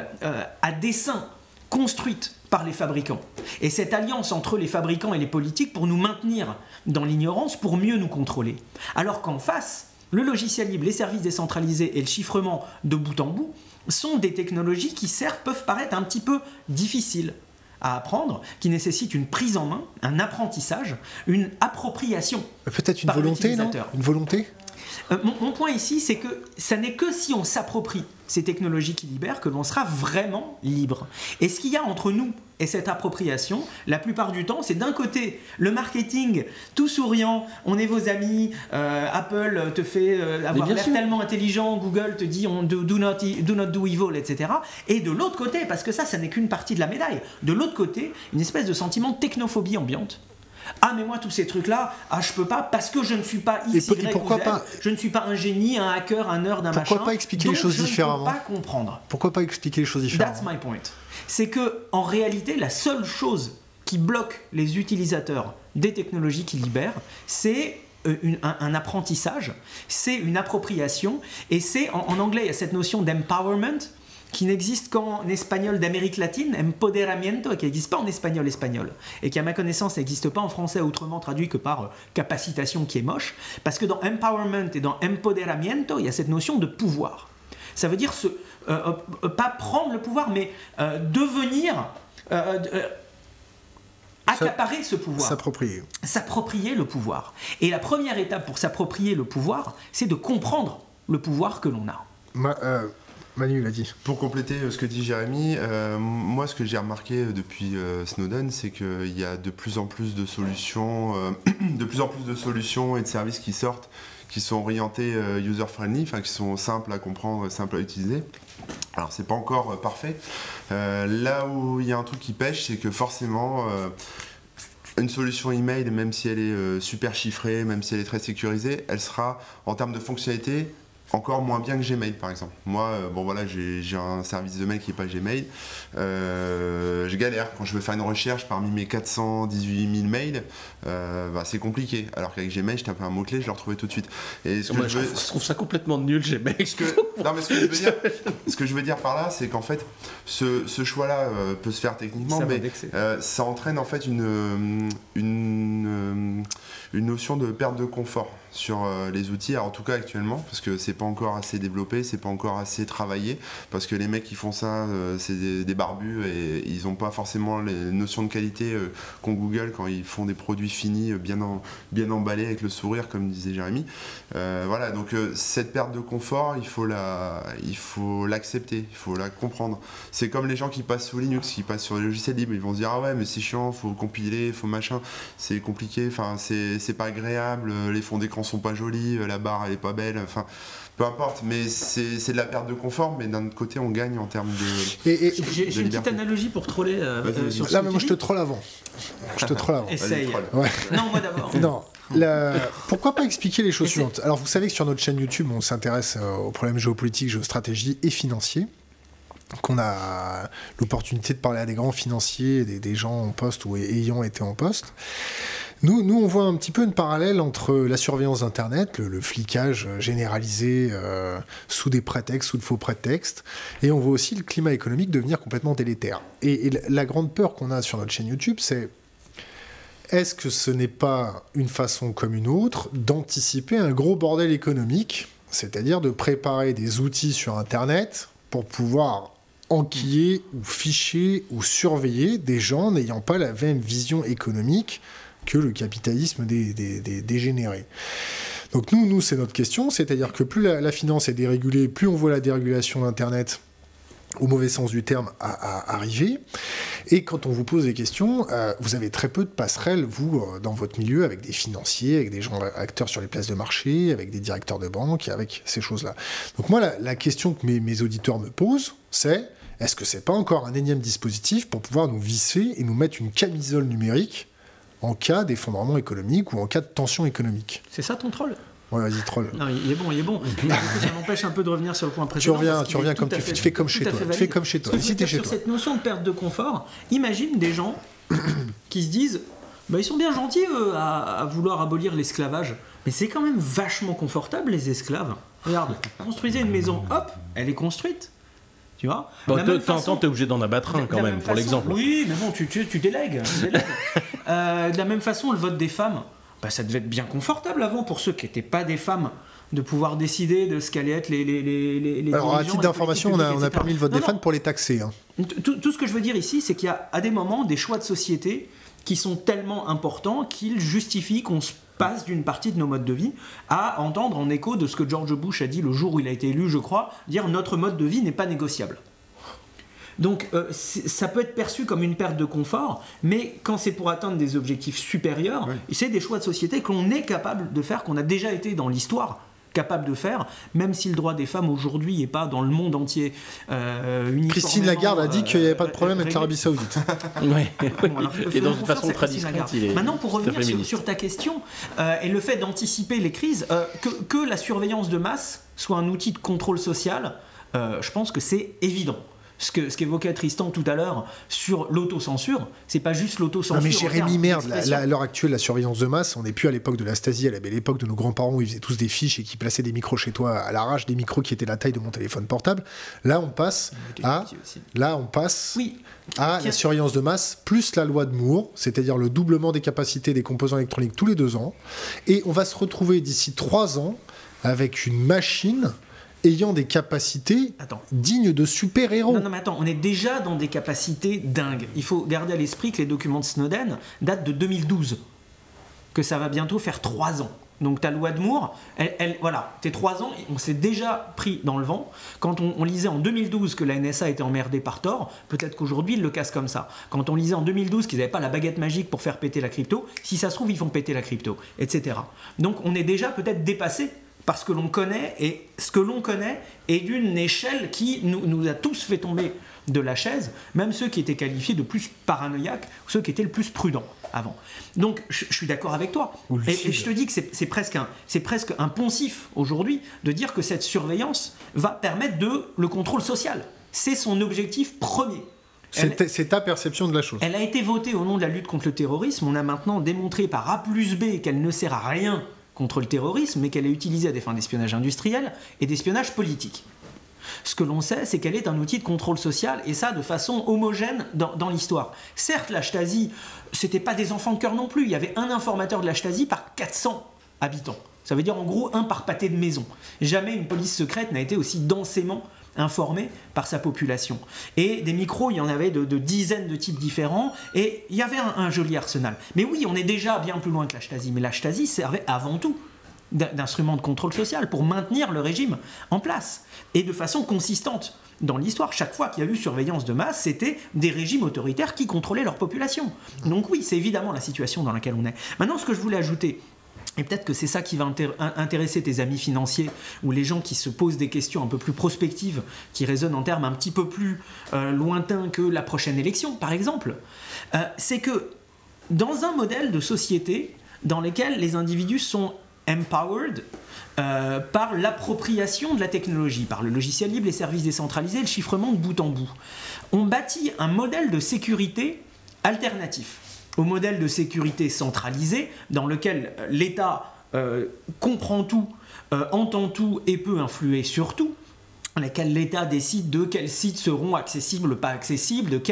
à dessein construite par les fabricants. Et cette alliance entre les fabricants et les politiques pour nous maintenir dans l'ignorance, pour mieux nous contrôler. Alors qu'en face, le logiciel libre, les services décentralisés et le chiffrement de bout en bout sont des technologies qui certes peuvent paraître un petit peu difficiles à apprendre, qui nécessitent une prise en main, un apprentissage, une appropriation. Peut-être une volonté, non ? Une volonté ? Mon point ici, c'est que ça n'est que si on s'approprie ces technologies qui libèrent que l'on sera vraiment libre. Et ce qu'il y a entre nous et cette appropriation, la plupart du temps, c'est d'un côté le marketing tout souriant, on est vos amis, Apple te fait avoir l'air tellement intelligent, Google te dit do not do evil, etc. Et de l'autre côté, parce que ça n'est qu'une partie de la médaille, de l'autre côté, une espèce de sentiment de technophobie ambiante. Ah mais moi tous ces trucs là, je peux pas parce que je ne suis pas X, Y ou Z, je ne suis pas un génie, un hacker, un nerd, un machin. Pourquoi pas expliquer les choses différemment ? Je ne peux pas comprendre. Pourquoi pas expliquer les choses différemment ? That's my point. C'est que en réalité la seule chose qui bloque les utilisateurs des technologies qui libèrent, c'est un apprentissage, c'est une appropriation, et c'est en anglais il y a cette notion d'empowerment qui n'existe qu'en espagnol d'Amérique latine, empoderamiento, et qui n'existe pas en espagnol, et qui à ma connaissance n'existe pas en français autrement traduit que par capacitation, qui est moche, parce que dans empowerment et dans empoderamiento, il y a cette notion de pouvoir. Ça veut dire pas prendre le pouvoir, mais devenir... accaparer ce pouvoir. S'approprier le pouvoir. Et la première étape pour s'approprier le pouvoir, c'est de comprendre le pouvoir que l'on a. Manu l'a dit. Pour compléter ce que dit Jérémy, moi ce que j'ai remarqué depuis Snowden, c'est qu'il y a de plus en plus de solutions, et de services qui sortent, qui sont orientés user-friendly, enfin qui sont simples à comprendre, simples à utiliser. Alors c'est pas encore parfait. Là où il y a un truc qui pêche, c'est que forcément une solution email, même si elle est super chiffrée, même si elle est très sécurisée, elle sera en termes de fonctionnalité encore moins bien que Gmail par exemple. Moi, j'ai un service de mail qui n'est pas Gmail. Je galère quand je veux faire une recherche parmi mes 418 000 mails. C'est compliqué. Alors qu'avec Gmail, je tape un mot-clé, je le retrouvais tout de suite. Et je trouve ça complètement nul, Gmail. Ce que je veux dire par là, c'est qu'en fait, ce choix-là peut se faire techniquement, mais ça entraîne en fait une une notion de perte de confort sur les outils, alors en tout cas actuellement, parce que c'est pas encore assez développé, c'est pas encore assez travaillé, parce que les mecs qui font ça, c'est des barbus et ils n'ont pas forcément les notions de qualité qu'ont Google quand ils font des produits finis, bien emballés avec le sourire, comme disait Jérémy. Voilà, donc cette perte de confort, il faut l'accepter, il faut la comprendre. C'est comme les gens qui passent sous Linux, qui passent sur les logiciels libres, ils vont se dire ah ouais mais c'est chiant, faut compiler, faut machin, c'est compliqué, enfin c'est pas agréable, les fonds d'écran sont pas jolis, la barre elle est pas belle, enfin peu importe, mais c'est de la perte de confort, mais d'un autre côté on gagne en termes de j'ai une petite analogie pour troller sur là mais moi je te troll avant. Essaye. Ouais. Non, moi d'abord. Non. Pourquoi pas expliquer les choses suivantes? Alors vous savez que sur notre chaîne YouTube on s'intéresse aux problèmes géopolitiques, géostratégie et financiers, qu'on a l'opportunité de parler à des grands financiers, des gens en poste ou ayant été en poste. Nous, on voit un petit peu une parallèle entre la surveillance d'Internet, le flicage généralisé sous des prétextes, sous de faux prétextes, et on voit aussi le climat économique devenir complètement délétère. Et la grande peur qu'on a sur notre chaîne YouTube, c'est est-ce que ce n'est pas une façon comme une autre d'anticiper un gros bordel économique, c'est-à-dire de préparer des outils sur Internet pour pouvoir enquiller ou ficher ou surveiller des gens n'ayant pas la même vision économique que le capitalisme dégénéré. Donc nous c'est notre question, c'est-à-dire que plus la finance est dérégulée, plus on voit la dérégulation d'Internet, au mauvais sens du terme, à arriver. Et quand on vous pose des questions, vous avez très peu de passerelles, vous, dans votre milieu, avec des financiers, avec des gens acteurs sur les places de marché, avec des directeurs de banque, avec ces choses-là. Donc moi, la question que mes auditeurs me posent, c'est est-ce que c'est pas encore un énième dispositif pour pouvoir nous visser et nous mettre une camisole numérique en cas d'effondrement économique ou en cas de tension économique? C'est ça ton troll? Ouais, vas-y, troll. Non, il est bon. Mais du coup, ça m'empêche un peu de revenir sur le point précédent. Tu reviens comme tu fais comme chez toi. Tu fais comme chez toi. Sur cette notion de perte de confort, imagine des gens qui se disent ils sont bien gentils à vouloir abolir l'esclavage, mais c'est quand même vachement confortable les esclaves. Regarde, construisez une maison, hop, elle est construite. Tu vois, de temps en temps, t'es obligé d'en abattre un quand même, pour l'exemple. Oui, mais bon, tu délègues. De la même façon, le vote des femmes, ça devait être bien confortable avant pour ceux qui n'étaient pas des femmes, de pouvoir décider de ce qu'allaient être les Alors, à titre d'information, on a permis le vote des femmes pour les taxer. Hein. Tout ce que je veux dire ici, c'est qu'il y a à des moments des choix de société qui sont tellement importants qu'ils justifient qu'on se passe d'une partie de nos modes de vie, à entendre en écho de ce que George Bush a dit le jour où il a été élu, je crois, dire notre mode de vie n'est pas négociable. Donc ça peut être perçu comme une perte de confort, mais quand c'est pour atteindre des objectifs supérieurs, c'est des choix de société que l'on est capable de faire, qu'on a déjà été dans l'histoire capable de faire, même si le droit des femmes aujourd'hui n'est pas dans le monde entier uniformément. Christine Lagarde a dit qu'il n'y avait pas de problème avec l'Arabie Saoudite. Et dans une façon très discrète, il est. Maintenant, pour revenir sur ta question, et le fait d'anticiper les crises, que la surveillance de masse soit un outil de contrôle social, je pense que c'est évident. Ce qu'évoquait Tristan tout à l'heure sur l'autocensure, c'est pas juste l'autocensure. Non mais Jérémy, merde, à l'heure actuelle, la surveillance de masse, on n'est plus à l'époque de la Stasi, à l'époque de nos grands-parents où ils faisaient tous des fiches et qui plaçaient des micros chez toi à l'arrache, des micros qui étaient la taille de mon téléphone portable. Là, on passe à la surveillance de masse plus la loi de Moore, c'est-à-dire le doublement des capacités des composants électroniques tous les 2 ans. Et on va se retrouver d'ici 3 ans avec une machine ayant des capacités dignes de super-héros. Non, mais attends, on est déjà dans des capacités dingues. Il faut garder à l'esprit que les documents de Snowden datent de 2012, que ça va bientôt faire 3 ans. Donc ta loi de Moore, voilà, tes 3 ans, on s'est déjà pris dans le vent. Quand on lisait en 2012 que la NSA était emmerdée par Tor, peut-être qu'aujourd'hui ils le cassent comme ça. Quand on lisait en 2012 qu'ils n'avaient pas la baguette magique pour faire péter la crypto, si ça se trouve ils font péter la crypto, etc. Donc on est déjà peut-être dépassé parce que l'on connaît, et ce que l'on connaît est d'une échelle qui nous a tous fait tomber de la chaise, même ceux qui étaient qualifiés de plus paranoïaques, ceux qui étaient le plus prudents avant. Donc je suis d'accord avec toi. Et je te dis que c'est presque un poncif aujourd'hui de dire que cette surveillance va permettre le contrôle social. C'est son objectif premier. C'est ta perception de la chose. Elle a été votée au nom de la lutte contre le terrorisme. On a maintenant démontré par A plus B qu'elle ne sert à rien contre le terrorisme, mais qu'elle est utilisée à des fins d'espionnage industriel et d'espionnage politique. Ce que l'on sait, c'est qu'elle est un outil de contrôle social, et ça de façon homogène dans l'histoire. Certes, la Stasi, c'était pas des enfants de cœur non plus. Il y avait un informateur de la Stasi par 400 habitants. Ça veut dire en gros un par pâté de maison. Jamais une police secrète n'a été aussi densément informée par sa population. Et des micros, il y en avait de dizaines de types différents, et il y avait un joli arsenal. Mais oui, on est déjà bien plus loin que la Stasi, mais la Stasi servait avant tout d'instrument de contrôle social pour maintenir le régime en place, et de façon consistante. Dans l'histoire, chaque fois qu'il y a eu surveillance de masse, c'était des régimes autoritaires qui contrôlaient leur population. Donc oui, c'est évidemment la situation dans laquelle on est. Maintenant, ce que je voulais ajouter, et peut-être que c'est ça qui va intéresser tes amis financiers ou les gens qui se posent des questions un peu plus prospectives, qui résonnent en termes un petit peu plus lointains que la prochaine élection, par exemple, c'est que dans un modèle de société dans lequel les individus sont empowered par l'appropriation de la technologie, par le logiciel libre, les services décentralisés, le chiffrement de bout en bout, on bâtit un modèle de sécurité alternatif au modèle de sécurité centralisé dans lequel l'État comprend tout, entend tout et peut influer sur tout, dans lequel l'État décide de quels sites seront accessibles ou pas accessibles, de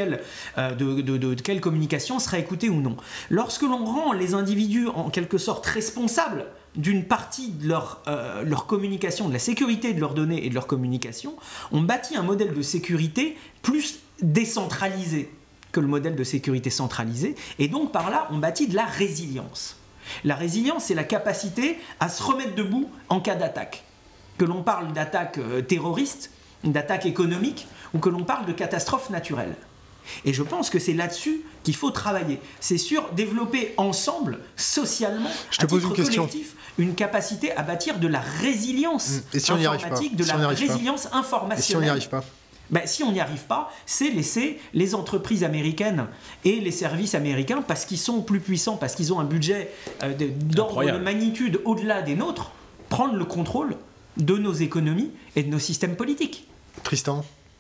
quelle communication sera écoutée ou non. Lorsque l'on rend les individus en quelque sorte responsables d'une partie de leur communication, de la sécurité de leurs données et de leur communication, on bâtit un modèle de sécurité plus décentralisé que le modèle de sécurité centralisé, et donc par là on bâtit de la résilience. La résilience, c'est la capacité à se remettre debout en cas d'attaque. Que l'on parle d'attaque terroriste, d'attaque économique, ou que l'on parle de catastrophe naturelle. Et je pense que c'est là-dessus qu'il faut travailler. C'est sur développer ensemble, socialement, à titre collectif, une capacité à bâtir de la résilience informatique, de la résilience informationnelle. Et si on n'y arrive pas ? Si on n'y arrive pas, c'est laisser les entreprises américaines et les services américains, parce qu'ils sont plus puissants, parce qu'ils ont un budget d'ordre de magnitude au-delà des nôtres, prendre le contrôle de nos économies et de nos systèmes politiques. Tristan,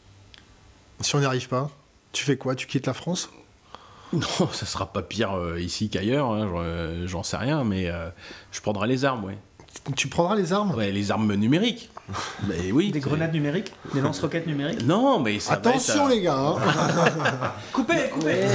si on n'y arrive pas, tu fais quoi ? Tu quittes la France ? Non, ça sera pas pire ici qu'ailleurs, hein, j'en sais rien, mais je prendrai les armes, ouais. Tu prendras les armes ? Ouais, les armes numériques. Mais oui. Des grenades numériques ? Des lance-roquettes numériques ? Non, mais ça attention les gars hein. Coupez.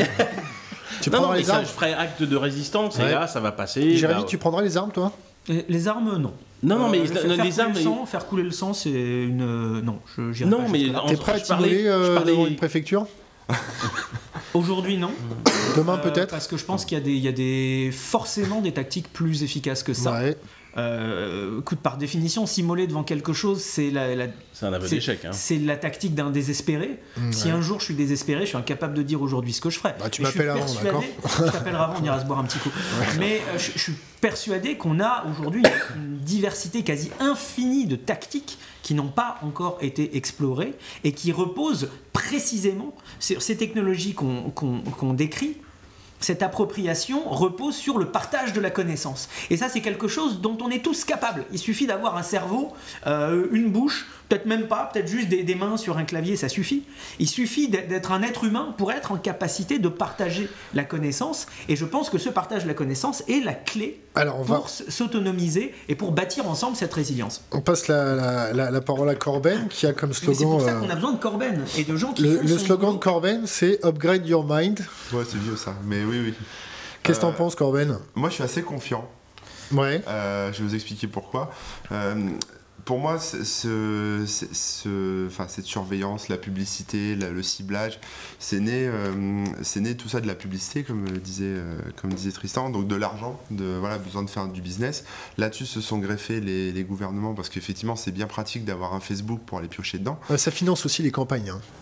Tu prendras les armes ? Je ferai acte de résistance, et là, ça va passer. Jérémy, tu prendras les armes, toi ? Les armes, non. Non, mais les armes... Faire couler le sang, c'est une... Non, j'irai pas. Non, mais... T'es prêt à t'immoler devant une préfecture ? Aujourd'hui, non. Demain, peut-être. Parce que je pense qu'il y a forcément des tactiques plus efficaces que ça. Ouais. Écoute, par définition, s'immoler devant quelque chose, c'est un aveu d'échec. Hein. C'est la tactique d'un désespéré. Si un jour je suis désespéré, je suis incapable de dire aujourd'hui ce que je ferai. Tu m'appelles avant, d'accord ? Je t'appellerai avant, on ira se boire un petit coup. Mais je suis persuadé qu'on a aujourd'hui une diversité quasi infinie de tactiques qui n'ont pas encore été explorées et qui reposent précisément sur ces technologies qu'on décrit. Cette appropriation repose sur le partage de la connaissance. Et ça, c'est quelque chose dont on est tous capables. Il suffit d'avoir un cerveau, une bouche, peut-être même pas, peut-être juste des mains sur un clavier, ça suffit. Il suffit d'être un être humain pour être en capacité de partager la connaissance. Et je pense que ce partage de la connaissance est la clé pour s'autonomiser et pour bâtir ensemble cette résilience. On passe la parole à Corben, qui a comme slogan... C'est pour ça qu'on a besoin de Corben et de gens qui Le slogan de Corben, c'est « Upgrade your mind ». Ouais, c'est vieux ça, mais oui. Qu'est-ce que t'en penses, Corben ? Moi, je suis assez confiant. Ouais. Je vais vous expliquer pourquoi. Pour moi, cette surveillance, la publicité, le ciblage, c'est né tout ça de la publicité, comme disait Tristan, donc de l'argent, besoin de faire du business. Là-dessus se sont greffés les gouvernements, parce qu'effectivement, c'est bien pratique d'avoir un Facebook pour aller piocher dedans. Ça finance aussi les campagnes. Hein.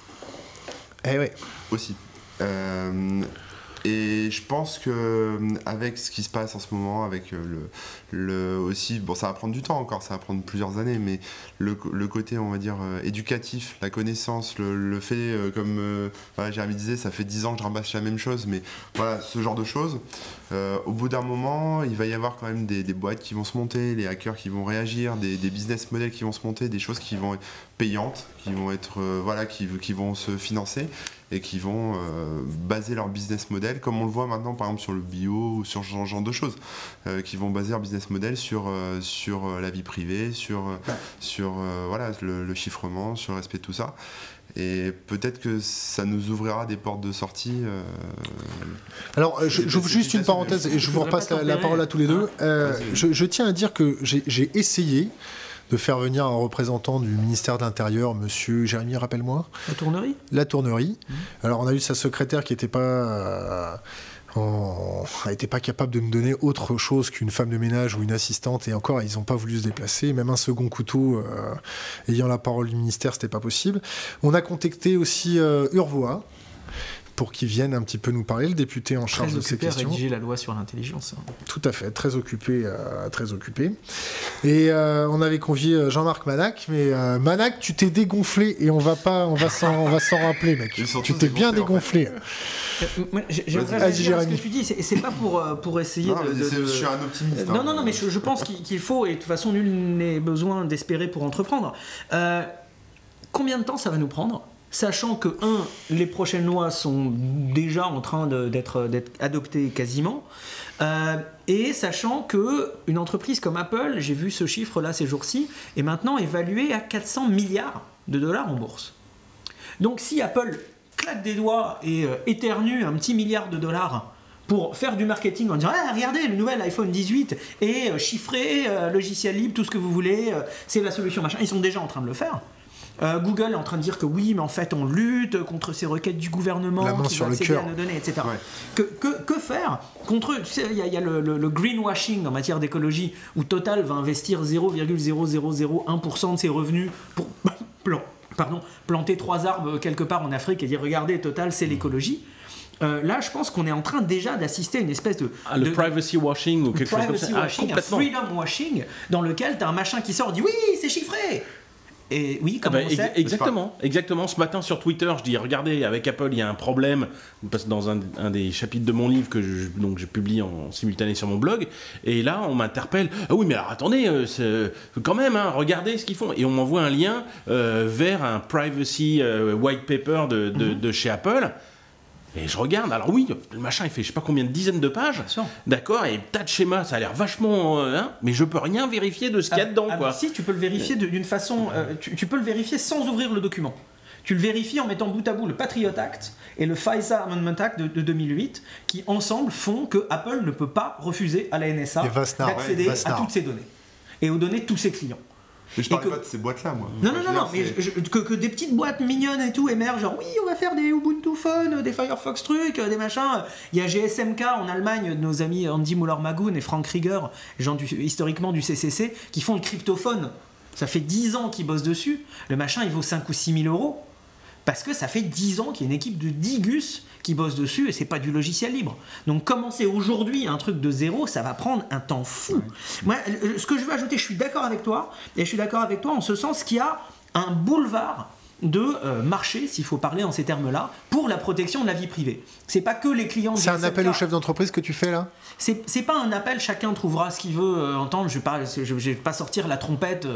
Eh ouais. Aussi. Et je pense que avec ce qui se passe en ce moment, avec aussi, bon, ça va prendre du temps encore, ça va prendre plusieurs années, mais le côté, on va dire, éducatif, la connaissance, le fait, comme Jérémy disait, ça fait 10 ans que je ramasse la même chose, mais voilà, ce genre de choses. Au bout d'un moment, il va y avoir quand même des boîtes qui vont se monter, les hackers qui vont réagir, des business models qui vont se monter, des choses qui vont être payantes, qui vont être qui vont se financer. et qui vont baser leur business model, comme on le voit maintenant par exemple sur le bio ou sur ce genre de choses, qui vont baser leur business model sur la vie privée, sur voilà, le chiffrement, sur le respect de tout ça. Et peut-être que ça nous ouvrira des portes de sortie. Alors, j'ouvre juste une parenthèse et je vous repasse la parole à tous les deux. Je tiens à dire que j'ai essayé de faire venir un représentant du ministère de l'Intérieur, monsieur Jérémy, rappelle-moi. La Tournerie. Alors, on a eu sa secrétaire qui n'était pas... n'était pas capable de nous donner autre chose qu'une femme de ménage ou une assistante, et encore ils n'ont pas voulu se déplacer, même un second couteau ayant la parole du ministère, c'était pas possible. On a contacté aussi Urvoa pour qu'ils viennent un petit peu nous parler, le député en charge de ces questions. Très occupé à rédiger la loi sur l'intelligence. Tout à fait, très occupé, très occupé. Et on avait convié Jean-Marc Manac, mais Manac, tu t'es dégonflé et on va s'en rappeler, mec. Tu t'es bien dégonflé. J'aimerais réagir à ce que tu dis, c'est pas pour essayer je suis un optimiste. Non, mais je pense qu'il faut, et de toute façon nul n'est besoin d'espérer pour entreprendre. Combien de temps ça va nous prendre ? Sachant que, les prochaines lois sont déjà en train d'être adoptées quasiment, et sachant qu'une entreprise comme Apple, j'ai vu ce chiffre-là ces jours-ci, est maintenant évaluée à 400 milliards de dollars en bourse. Donc si Apple claque des doigts et éternue un petit milliard de dollars pour faire du marketing en disant « regardez, le nouvel iPhone 18 est chiffré, logiciel libre, tout ce que vous voulez, c'est la solution, machin », ils sont déjà en train de le faire. Google est en train de dire que oui, mais en fait on lutte contre ces requêtes du gouvernement qui va accéder à nos données, etc. Ouais. Que faire contre eux? Tu sais, il y a le greenwashing en matière d'écologie où Total va investir 0,0001% de ses revenus pour planter 3 arbres quelque part en Afrique et dire regardez, Total, c'est l'écologie. Là, je pense qu'on est en train déjà d'assister à une espèce de privacy washing ou quelque chose comme ça. Un freedom washing dans lequel tu as un machin qui sort et dit oui, c'est chiffré. Et oui, comment on sait ? Exactement. Ce matin sur Twitter, je dis regardez, avec Apple, il y a un problème, parce que dans un des chapitres de mon livre que je publie en simultané sur mon blog, et là on m'interpelle. Ah oui, mais alors attendez, quand même, regardez ce qu'ils font. Et on m'envoie un lien vers un privacy white paper de chez Apple. Et je regarde, alors oui, le machin il fait je sais pas combien de dizaines de pages, d'accord, et tas de schémas, ça a l'air vachement, mais je peux rien vérifier de ce qu'il y a dedans, quoi. Si, tu peux le vérifier d'une façon, tu peux le vérifier sans ouvrir le document. Tu le vérifies en mettant bout à bout le Patriot Act et le FISA Amendment Act de 2008, qui ensemble font que Apple ne peut pas refuser à la NSA d'accéder à toutes ses données et aux données de tous ses clients. Mais je parlais pas de ces boîtes-là, moi. Non, mais que des petites boîtes mignonnes et tout émergent, genre oui, on va faire des Ubuntu Phone, des Firefox trucs, des machins. Il y a GSMK en Allemagne, de nos amis Andy Muller-Magoon et Frank Rieger, gens historiquement du CCC, qui font le cryptophone. Ça fait 10 ans qu'ils bossent dessus. Le machin, il vaut 5 ou 6 000 euros. Parce que ça fait 10 ans qu'il y a une équipe de 10 gus qui bosse dessus et c'est pas du logiciel libre. Donc commencer aujourd'hui un truc de zéro, ça va prendre un temps fou. Moi, ce que je veux ajouter, je suis d'accord avec toi, et je suis d'accord avec toi en ce sens qu'il y a un boulevard de marché, s'il faut parler en ces termes-là, pour la protection de la vie privée. C'est pas que les clients... C'est un appel aux chefs d'entreprise que tu fais là ? C'est pas un appel, chacun trouvera ce qu'il veut entendre, je vais pas sortir la trompette,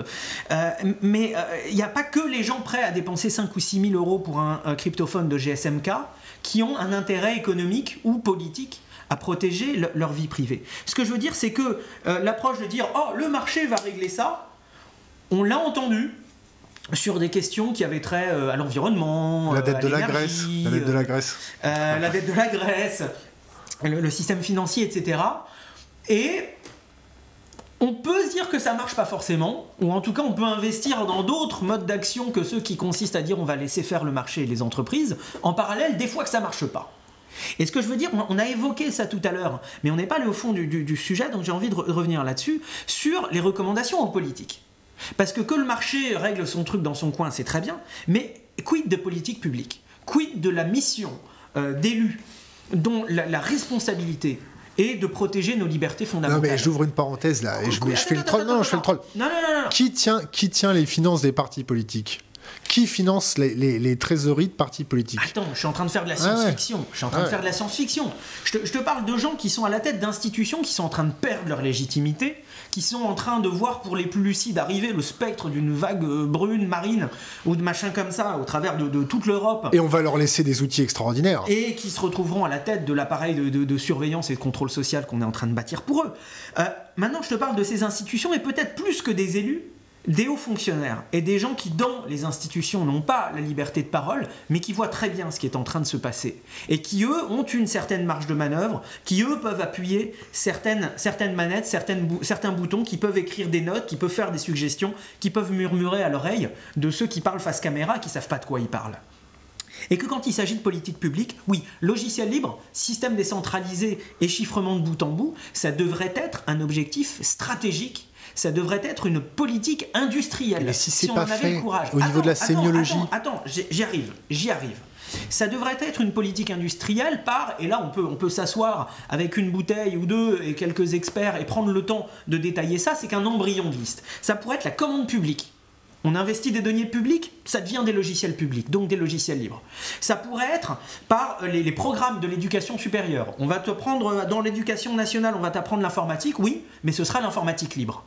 mais il n'y a pas que les gens prêts à dépenser 5 ou 6 000 euros pour un cryptophone de GSMK qui ont un intérêt économique ou politique à protéger leur vie privée. Ce que je veux dire, c'est que l'approche de dire « Oh, le marché va régler ça », on l'a entendu sur des questions qui avaient trait à l'environnement, la dette de la Grèce, la dette de la Grèce, le système financier, etc. Et on peut se dire que ça marche pas forcément, ou en tout cas on peut investir dans d'autres modes d'action que ceux qui consistent à dire on va laisser faire le marché et les entreprises, en parallèle des fois que ça marche pas. Et ce que je veux dire, on a évoqué ça tout à l'heure, mais on n'est pas allé au fond du sujet, donc j'ai envie de revenir là-dessus, sur les recommandations aux politiques. Parce que le marché règle son truc dans son coin, c'est très bien, mais quid de politique publique ? Quid de la mission d'élus dont la responsabilité est de protéger nos libertés fondamentales ? Non mais j'ouvre une parenthèse là, et je fais le troll. Non, je fais le troll. Non. Qui tient les finances des partis politiques ? Qui finance les trésoreries de partis politiques? Attends, je suis en train de faire de la science-fiction. Ouais. Je suis en train de faire de la science-fiction. Je te parle de gens qui sont à la tête d'institutions qui sont en train de perdre leur légitimité, qui sont en train de voir, pour les plus lucides, arriver le spectre d'une vague brune, marine, ou de machin comme ça, au travers de toute l'Europe. Et on va leur laisser des outils extraordinaires. Et qui se retrouveront à la tête de l'appareil de surveillance et de contrôle social qu'on est en train de bâtir pour eux. Maintenant, je te parle de ces institutions, et peut-être plus que des élus, des hauts fonctionnaires et des gens qui, dans les institutions, n'ont pas la liberté de parole, mais qui voient très bien ce qui est en train de se passer. Et qui, eux, ont une certaine marge de manœuvre, qui, eux, peuvent appuyer certaines manettes, certains boutons, qui peuvent écrire des notes, qui peuvent faire des suggestions, qui peuvent murmurer à l'oreille de ceux qui parlent face caméra, qui ne savent pas de quoi ils parlent. Et que quand il s'agit de politique publique, oui, logiciel libre, système décentralisé et chiffrement de bout en bout, ça devrait être un objectif stratégique. Ça devrait être une politique industrielle. Mais si c'est on pas en avait fait le courage. au niveau de la sémiologie. Attends, j'y arrive. Ça devrait être une politique industrielle et là on peut s'asseoir avec une bouteille ou deux et quelques experts et prendre le temps de détailler ça, c'est qu'un embryon de liste. Ça pourrait être la commande publique. On investit des deniers publics, ça devient des logiciels publics, donc des logiciels libres. Ça pourrait être par les programmes de l'éducation supérieure. On va te prendre dans l'éducation nationale, on va t'apprendre l'informatique, oui, mais ce sera l'informatique libre.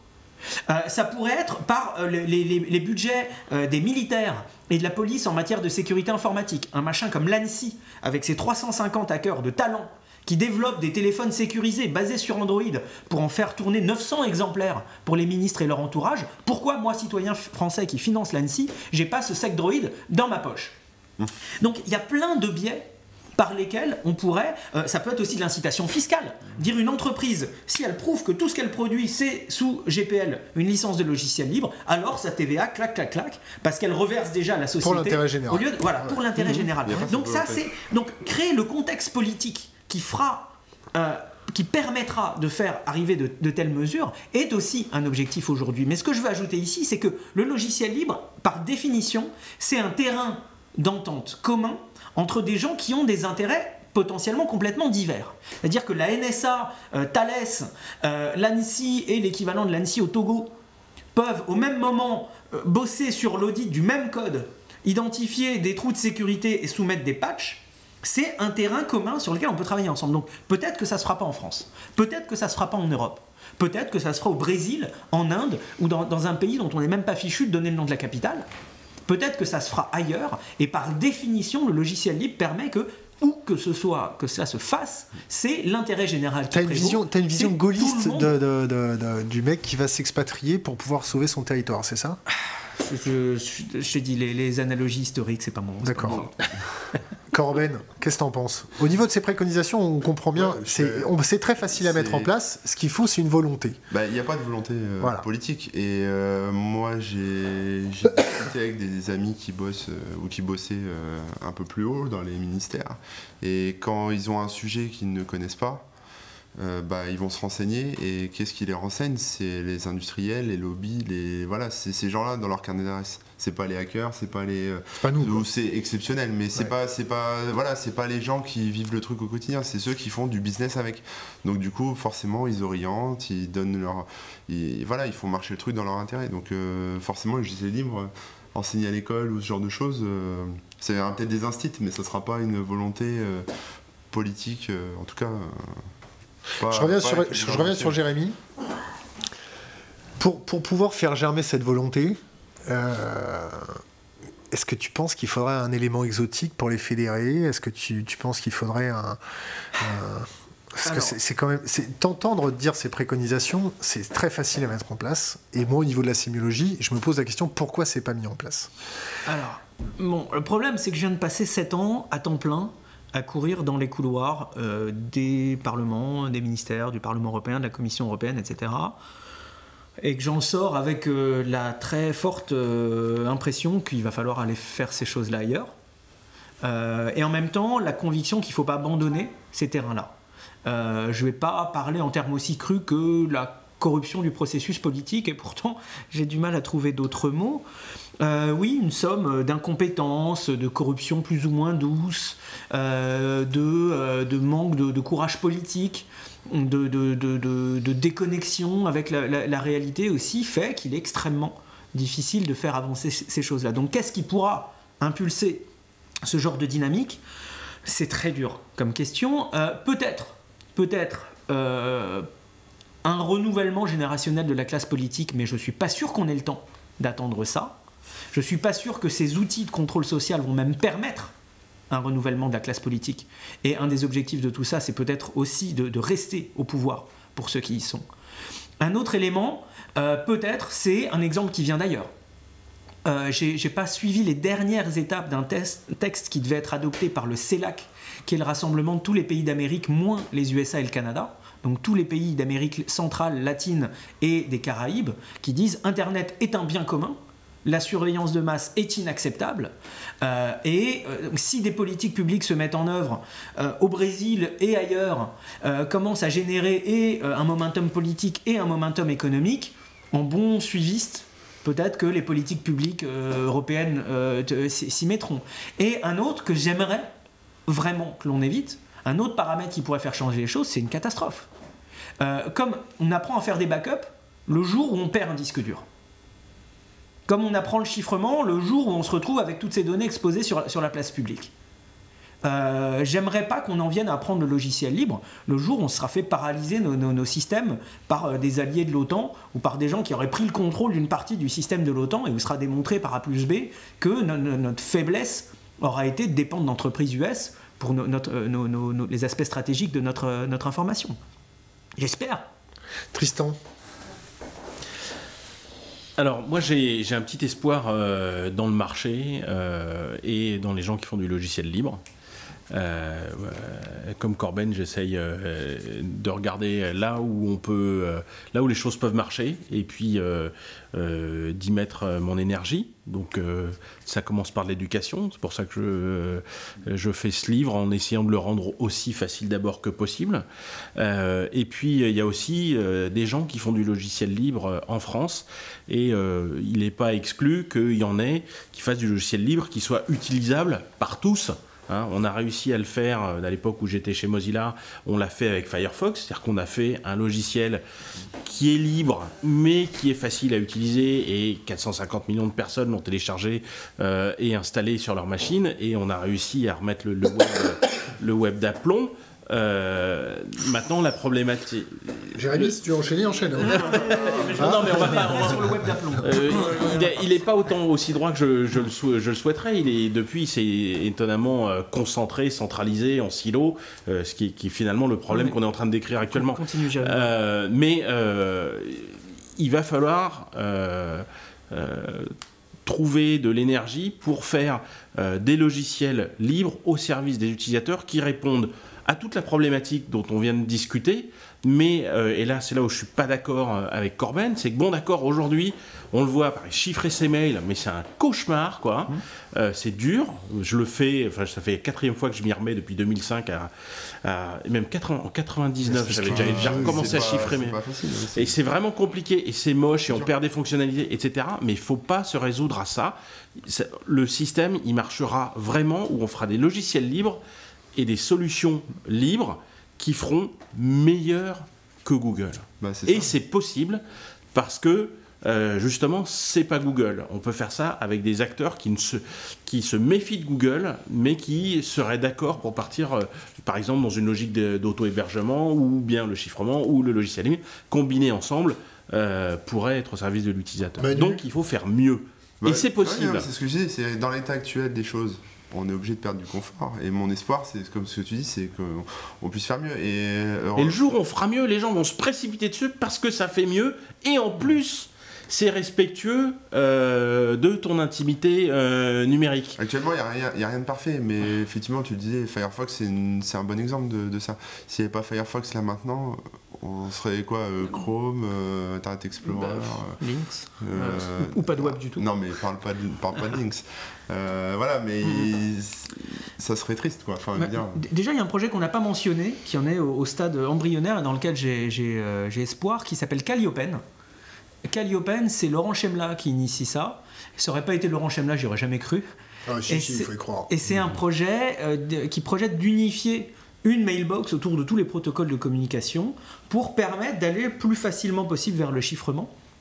Ça pourrait être par les budgets des militaires et de la police en matière de sécurité informatique. Un machin comme l'ANSSI, avec ses 350 hackers de talent, qui développent des téléphones sécurisés basés sur Android pour en faire tourner 900 exemplaires pour les ministres et leur entourage. Pourquoi moi, citoyen français qui finance l'ANSSI, j'ai pas ce sec droïde dans ma poche? Donc il y a plein de biais par lesquels on pourrait, ça peut être aussi de l'incitation fiscale, dire une entreprise, si elle prouve que tout ce qu'elle produit c'est sous GPL, une licence de logiciel libre, alors sa TVA, clac, parce qu'elle reverse déjà à la société. Pour l'intérêt général. Pour l'intérêt général. Donc ça c'est, créer le contexte politique qui permettra de faire arriver de telles mesures est aussi un objectif aujourd'hui. Mais ce que je veux ajouter ici, c'est que le logiciel libre, par définition, c'est un terrain d'entente commun entre des gens qui ont des intérêts potentiellement complètement divers. C'est-à-dire que la NSA, Thales, l'ANSSI et l'équivalent de l'ANSSI au Togo peuvent au même moment bosser sur l'audit du même code, identifier des trous de sécurité et soumettre des patchs. C'est un terrain commun sur lequel on peut travailler ensemble. Donc peut-être que ça ne se fera pas en France, peut-être que ça ne se fera pas en Europe, peut-être que ça se fera au Brésil, en Inde ou dans un pays dont on n'est même pas fichu de donner le nom de la capitale. Peut-être que ça se fera ailleurs, et par définition, le logiciel libre permet que, où que ce soit, que cela se fasse, c'est l'intérêt général qui prévaut. T'as une vision gaulliste du mec qui va s'expatrier pour pouvoir sauver son territoire, c'est ça? Je te dis, les analogies historiques, c'est pas mon... D'accord. Corben, qu'est-ce que t'en penses? Au niveau de ces préconisations, on comprend bien, c'est très facile à mettre en place. Ce qu'il faut, c'est une volonté. Il n'y a pas de volonté politique. Et moi, j'ai discuté avec des amis qui bossent ou qui bossaient un peu plus haut dans les ministères. Et quand ils ont un sujet qu'ils ne connaissent pas, ils vont se renseigner, et qu'est-ce qui les renseigne? C'est les industriels, les lobbies, c'est ces gens-là dans leur carnet d'adresse. C'est pas les hackers, c'est pas les. C'est pas nous. C'est exceptionnel, mais c'est pas les gens qui vivent le truc au quotidien. C'est ceux qui font du business avec. Donc du coup, forcément, ils orientent, ils donnent ils font marcher le truc dans leur intérêt. Donc forcément, le logiciel libre, enseigner à l'école ou ce genre de choses, c'est peut-être des instits, mais ça sera pas une volonté politique, en tout cas. Je reviens sur Jérémy. Pour pouvoir faire germer cette volonté, est-ce que tu penses qu'il faudrait un élément exotique pour les fédérer? Est-ce que tu penses qu'il faudrait Parce que c'est quand même... T'entendre dire ces préconisations, c'est très facile à mettre en place. Et moi, au niveau de la sémiologie, je me pose la question, pourquoi c'est pas mis en place? Alors, le problème, c'est que je viens de passer 7 ans à temps plein à courir dans les couloirs des parlements, des ministères, du Parlement européen, de la Commission européenne, etc. Et que j'en sors avec la très forte impression qu'il va falloir aller faire ces choses-là ailleurs. Et en même temps, la conviction qu'il ne faut pas abandonner ces terrains-là. Je ne vais pas parler en termes aussi crus que la corruption du processus politique, et pourtant j'ai du mal à trouver d'autres mots. Oui, une somme d'incompétence, de corruption plus ou moins douce, de manque de courage politique, de déconnexion avec la réalité aussi, fait qu'il est extrêmement difficile de faire avancer ces choses-là. Donc qu'est-ce qui pourra impulser ce genre de dynamique? C'est très dur comme question. Peut-être un renouvellement générationnel de la classe politique, mais je ne suis pas sûr qu'on ait le temps d'attendre ça. Je ne suis pas sûr que ces outils de contrôle social vont même permettre un renouvellement de la classe politique. Et un des objectifs de tout ça, c'est peut-être aussi de rester au pouvoir pour ceux qui y sont. Un autre élément, peut-être, c'est un exemple qui vient d'ailleurs. J'ai pas suivi les dernières étapes d'un texte qui devait être adopté par le CELAC, qui est le rassemblement de tous les pays d'Amérique, moins les USA et le Canada, donc tous les pays d'Amérique centrale, latine et des Caraïbes, qui disent Internet est un bien commun, la surveillance de masse est inacceptable, si des politiques publiques se mettent en œuvre au Brésil et ailleurs, commencent à générer un momentum politique et un momentum économique, en bon suiviste, peut-être que les politiques publiques européennes s'y mettront. Et un autre que j'aimerais vraiment que l'on évite, un autre paramètre qui pourrait faire changer les choses, c'est une catastrophe. Comme on apprend à faire des backups le jour où on perd un disque dur. Comme on apprend le chiffrement le jour où on se retrouve avec toutes ces données exposées sur la place publique. J'aimerais pas qu'on en vienne à apprendre le logiciel libre le jour où on sera fait paralyser nos systèmes par des alliés de l'OTAN ou par des gens qui auraient pris le contrôle d'une partie du système de l'OTAN et où sera démontré par A plus B que notre faiblesse aura été de dépendre d'entreprises US pour les aspects stratégiques de notre information. J'espère. Tristan. Alors moi j'ai un petit espoir dans le marché et dans les gens qui font du logiciel libre. Comme Corben, j'essaye de regarder là où les choses peuvent marcher et puis d'y mettre mon énergie. Donc ça commence par l'éducation, c'est pour ça que je fais ce livre en essayant de le rendre aussi facile d'abord que possible. Et puis il y a aussi des gens qui font du logiciel libre en France et il n'est pas exclu qu'il y en ait qui fassent du logiciel libre qui soit utilisable par tous. On a réussi à le faire à l'époque où j'étais chez Mozilla, on l'a fait avec Firefox, c'est-à-dire qu'on a fait un logiciel qui est libre mais qui est facile à utiliser et 450 millions de personnes l'ont téléchargé et installé sur leur machine et on a réussi à remettre le web d'aplomb. Maintenant la problématique. Jérémy, si tu veux enchaîner, enchaîne. Non, mais on va sur le web d'aplomb. Il n'est pas aussi droit que je le souhaiterais. Depuis, c'est étonnamment concentré, centralisé, en silo, ce qui est finalement le problème qu'on est en train de décrire actuellement. Continue, Jérémy. Mais il va falloir trouver de l'énergie pour faire des logiciels libres au service des utilisateurs qui répondent à toute la problématique dont on vient de discuter, mais, et là c'est là où je ne suis pas d'accord avec Corben, c'est que bon d'accord, aujourd'hui, on le voit, chiffrer ses mails, mais c'est un cauchemar, quoi. C'est dur, je le fais, enfin ça fait la 4e fois que je m'y remets depuis 2005, même en 99, j'avais déjà recommencé à chiffrer mes mails. Et c'est vraiment compliqué, et c'est moche, et on perd des fonctionnalités, etc. Mais il ne faut pas se résoudre à ça. Le système, il marchera vraiment, où on fera des logiciels libres, et des solutions libres qui feront meilleur que Google. Et c'est possible parce que justement c'est pas Google. On peut faire ça avec des acteurs qui se méfient de Google mais qui seraient d'accord pour partir par exemple dans une logique d'auto-hébergement ou bien le chiffrement ou le logiciel libre combinés ensemble pourraient être au service de l'utilisateur. Donc il faut faire mieux. Et c'est possible. C'est ce que je dis, c'est dans l'état actuel des choses. On est obligé de perdre du confort. Et mon espoir, c'est comme ce que tu dis, c'est qu'on puisse faire mieux. Et le jour où on fera mieux, les gens vont se précipiter dessus parce que ça fait mieux. Et en plus, c'est respectueux de ton intimité numérique. Actuellement, il n'y a rien de parfait. Mais effectivement, tu le disais, Firefox, c'est un bon exemple de ça. S'il n'y avait pas Firefox là maintenant, on serait quoi Chrome, Internet Explorer, Lynx, ou pas de web du tout. Non, mais parle pas de Lynx. Voilà, mais ça serait triste, quoi. Enfin, dire... Déjà, il y a un projet qu'on n'a pas mentionné, qui en est au stade embryonnaire et dans lequel j'ai espoir, qui s'appelle Calliopen. Calliopen, c'est Laurent Chemla qui initie ça. Ça n'aurait pas été Laurent Chemla, j'y aurais jamais cru. Ah, si, il faut y croire. Et c'est un projet qui projette d'unifier une mailbox autour de tous les protocoles de communication pour permettre d'aller le plus facilement possible vers le chiffrement.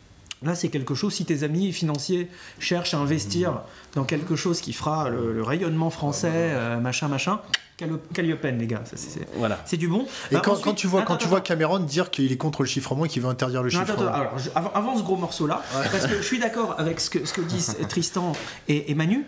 Là, c'est quelque chose, si tes amis financiers cherchent à investir dans quelque chose qui fera le rayonnement français, machin, Calliope, les gars, Voilà. C'est du bon. Et quand tu vois Cameron dire qu'il est contre le chiffrement et qu'il veut interdire le chiffrement. Alors, avant ce gros morceau-là, parce que je suis d'accord avec ce que disent Tristan et Manu,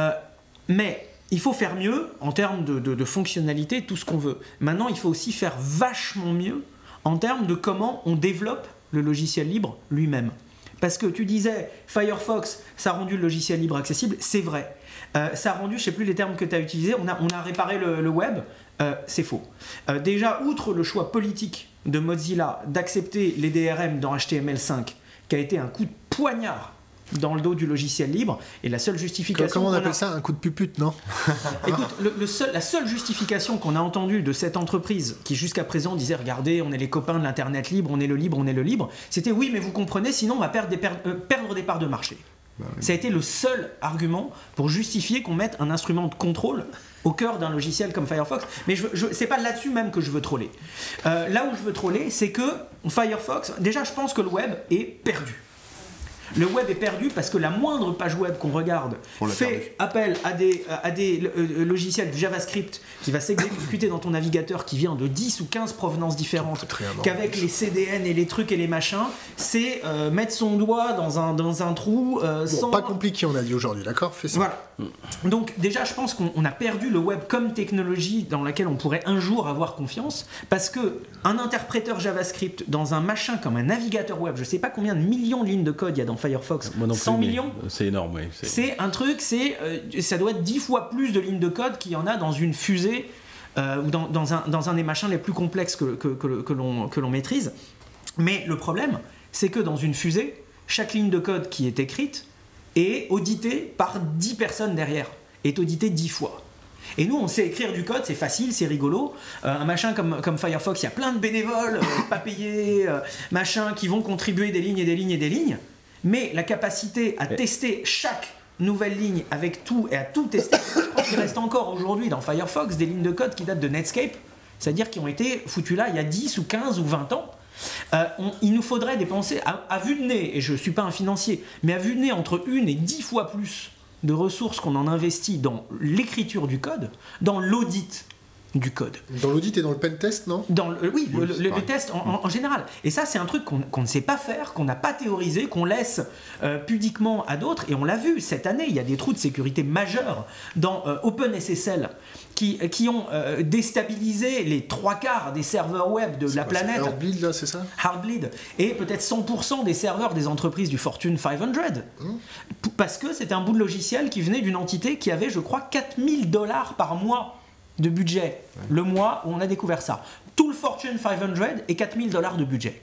mais il faut faire mieux en termes de fonctionnalité, tout ce qu'on veut. Maintenant, il faut aussi faire vachement mieux en termes de comment on développe le logiciel libre lui-même. Parce que tu disais, Firefox, ça a rendu le logiciel libre accessible, c'est vrai. Ça a rendu, je ne sais plus les termes que tu as utilisés, on a réparé le web, c'est faux. Déjà, outre le choix politique de Mozilla d'accepter les DRM dans HTML5, qui a été un coup de poignard dans le dos du logiciel libre, et la seule justification... Comment on appelle ça? Un coup de pupute, non? Écoute, la seule justification qu'on a entendue de cette entreprise, qui jusqu'à présent disait, regardez, on est les copains de l'internet libre, on est le libre, c'était oui, mais vous comprenez, sinon on va perdre des parts de marché. Bah oui. Ça a été le seul argument pour justifier qu'on mette un instrument de contrôle au cœur d'un logiciel comme Firefox. Mais c'est pas là-dessus même que je veux troller. Là où je veux troller, c'est que Firefox, déjà je pense que le web est perdu. Le web est perdu parce que la moindre page web qu'on regarde fait appel à des logiciels du JavaScript qui va s'exécuter dans ton navigateur, qui vient de 10 ou 15 provenances différentes, qu'avec les CDN et les trucs et les machins, c'est mettre son doigt dans un trou sans... Pas compliqué, on a dit aujourd'hui, d'accord? Fais ça. Voilà. Donc déjà, je pense qu'on a perdu le web comme technologie dans laquelle on pourrait un jour avoir confiance, parce que un interpréteur JavaScript dans un machin comme un navigateur web, je sais pas combien de millions de lignes de code il y a dans Firefox, 100 millions. C'est énorme, oui. C'est un truc, ça doit être 10 fois plus de lignes de code qu'il y en a dans une fusée ou dans un des machins les plus complexes que l'on maîtrise. Mais le problème, c'est que dans une fusée, chaque ligne de code qui est écrite est auditée par 10 personnes derrière, est auditée 10 fois. Et nous, on sait écrire du code, c'est facile, c'est rigolo. Un machin comme Firefox, il y a plein de bénévoles, pas payés, machin, qui vont contribuer des lignes et des lignes et des lignes. Mais la capacité à tester chaque nouvelle ligne avec tout et à tout tester, je pense qu'il reste encore aujourd'hui dans Firefox des lignes de code qui datent de Netscape, c'est-à-dire qui ont été foutues là il y a 10 ou 15 ou 20 ans. Il nous faudrait dépenser à vue de nez, et je ne suis pas un financier, mais à vue de nez entre 1 et 10 fois plus de ressources qu'on en investit dans l'écriture du code, dans l'audit du code. Dans l'audit et dans le pen test, non? Oui, le test en général. Et ça, c'est un truc qu'on ne sait pas faire, qu'on n'a pas théorisé, qu'on laisse pudiquement à d'autres. Et on l'a vu cette année, il y a des trous de sécurité majeurs dans OpenSSL qui ont déstabilisé les 3/4 des serveurs web de la planète. Heartbleed, là, c'est ça? Heartbleed. Et peut-être 100% des serveurs des entreprises du Fortune 500. Parce que c'était un bout de logiciel qui venait d'une entité qui avait, je crois, $4000 par mois de budget, le mois où on a découvert ça. Tout le Fortune 500 et $4000 de budget.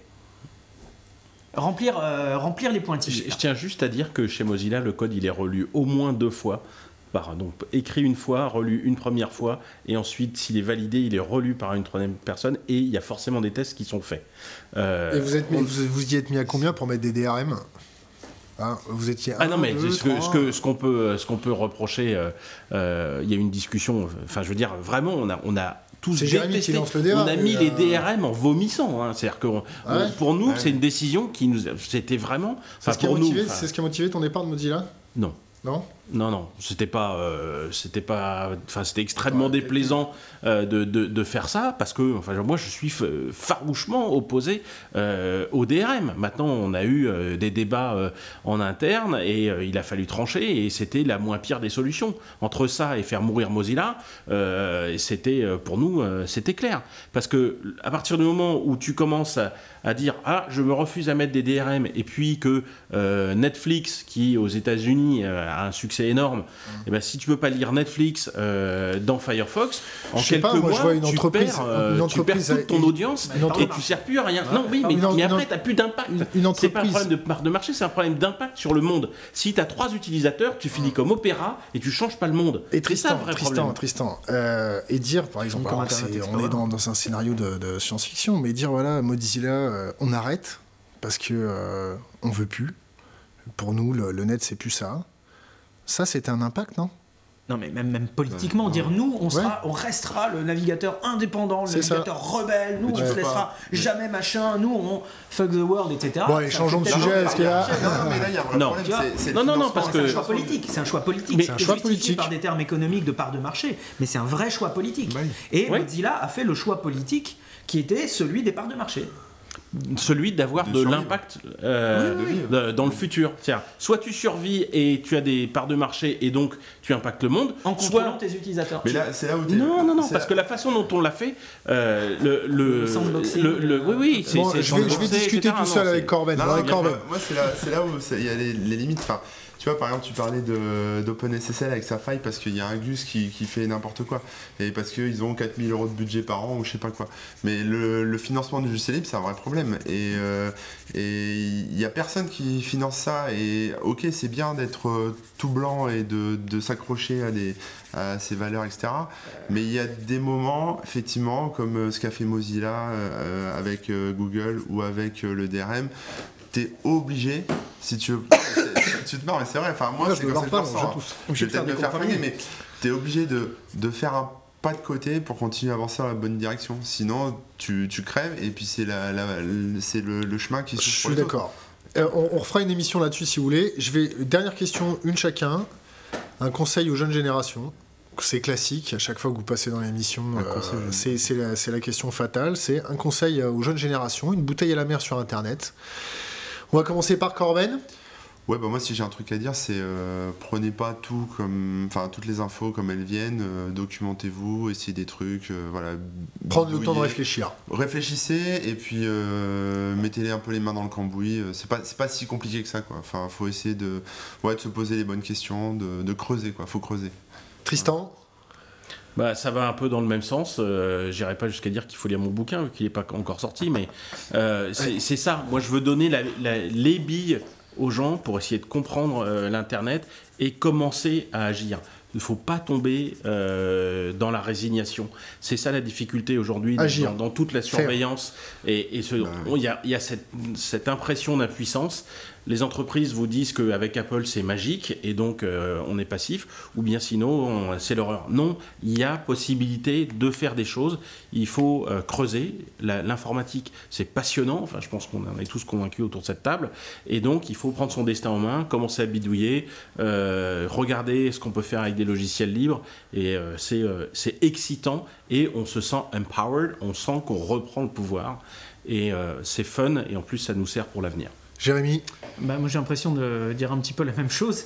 Remplir les pointillés. Je tiens juste à dire que chez Mozilla, le code, il est relu au moins 2 fois. Donc écrit une fois, relu une première fois, et ensuite, s'il est validé, il est relu par une troisième personne, et il y a forcément des tests qui sont faits. Et vous y êtes mis à combien pour mettre des DRM? Hein, vous étiez ce qu'on peut reprocher, il y a une discussion, enfin je veux dire vraiment on a tous détesté, on a mis les DRM en vomissant, hein. C'est-à-dire que pour nous c'est une décision qui nous, c'était vraiment, c'est ce qui a motivé ton départ de Mozilla? Non, c'était extrêmement déplaisant de faire ça, parce que moi je suis farouchement opposé au DRM. Maintenant on a eu des débats en interne et il a fallu trancher, et c'était la moins pire des solutions. Entre ça et faire mourir Mozilla, c'était pour nous c'était clair, parce que à partir du moment où tu commences à dire je me refuse à mettre des DRM, et puis que Netflix, qui aux États-Unis a un succès énorme, et ben si tu peux pas lire Netflix dans Firefox, en quelques mois tu perds toute ton audience et tu sers plus à rien. Mais après t'as plus d'impact. C'est pas un problème de part de marché, c'est un problème d'impact sur le monde. Si tu as 3 utilisateurs, tu finis comme Opera et tu changes pas le monde. Et Tristan, et dire par exemple, on est dans un scénario de science-fiction, mais dire voilà, Mozilla, on arrête parce que on veut plus. Pour nous, le net c'est plus ça. Ça, c'était un impact, non? Non mais même politiquement, dire nous, on restera le navigateur indépendant, le navigateur rebelle, nous on se laissera jamais machin, nous on fuck the world, etc. Bon, allez, changeons de sujet, est-ce qu'il y a... Non, mais là il y a un vrai problème, non, parce que... C'est un choix politique, c'est un choix politique. C'est un choix politique. Par des termes économiques de part de marché, mais c'est un vrai choix politique. Et Mozilla a fait le choix politique qui était celui des parts de marché. Celui d'avoir de l'impact dans le futur. C'est-à-dire, soit tu survis et tu as des parts de marché et donc tu impactes le monde, en contrôlant tes utilisateurs. Mais là, c'est là où non, parce que la façon dont on l'a fait, Bon, je vais discuter tout seul avec Corben. Moi, c'est là où il y a les limites. Enfin, tu vois, par exemple, tu parlais d'OpenSSL avec sa faille parce qu'il y a un Gus qui fait n'importe quoi. Et parce qu'ils ont 4 000 € de budget par an ou je sais pas quoi. Mais le financement du logiciel libre, c'est un vrai problème. Et il n'y a personne qui finance ça. Et ok, c'est bien d'être tout blanc et de s'accrocher à ces valeurs, etc. Mais il y a des moments, effectivement, comme ce qu'a fait Mozilla avec Google ou avec le DRM, t'es obligé, si tu veux... Tu te marres, mais c'est vrai, enfin moi c'est comme ça que je pense. Je vais peut-être me faire flinguer, mais t'es obligé de faire un pas de côté pour continuer à avancer dans la bonne direction. Sinon, tu crèves et puis c'est le chemin qui se... Je suis d'accord. On refera une émission là-dessus si vous voulez. Dernière question, une chacun. Un conseil aux jeunes générations. C'est classique, à chaque fois que vous passez dans l'émission, c'est la question fatale. C'est un conseil aux jeunes générations, une bouteille à la mer sur Internet. On va commencer par Corben. Ouais, bah moi si j'ai un truc à dire, c'est prenez pas tout toutes les infos comme elles viennent, documentez-vous, essayez des trucs, voilà. Prendre le temps de réfléchir. Réfléchissez et puis mettez-les un peu les mains dans le cambouis. C'est pas si compliqué que ça, quoi. Enfin, faut essayer de se poser les bonnes questions, de creuser, quoi. Faut creuser. Tristan ? Bah, ça va un peu dans le même sens. J'irai pas jusqu'à dire qu'il faut lire mon bouquin, vu qu'il n'est pas encore sorti, mais c'est ça. Moi, je veux donner les billes aux gens pour essayer de comprendre l'Internet et commencer à agir. Il ne faut pas tomber dans la résignation. C'est ça la difficulté aujourd'hui dans toute la surveillance. Et il y a cette impression d'impuissance. Les entreprises vous disent qu'avec Apple c'est magique et donc on est passif, ou bien sinon c'est l'horreur. Non, il y a possibilité de faire des choses. Il faut creuser. L'informatique c'est passionnant, enfin je pense qu'on en est tous convaincus autour de cette table, et donc il faut prendre son destin en main, commencer à bidouiller, regarder ce qu'on peut faire avec des logiciels libres, et c'est excitant et on se sent empowered, on sent qu'on reprend le pouvoir, et c'est fun, et en plus ça nous sert pour l'avenir. Jérémy ? Moi j'ai l'impression de dire un petit peu la même chose,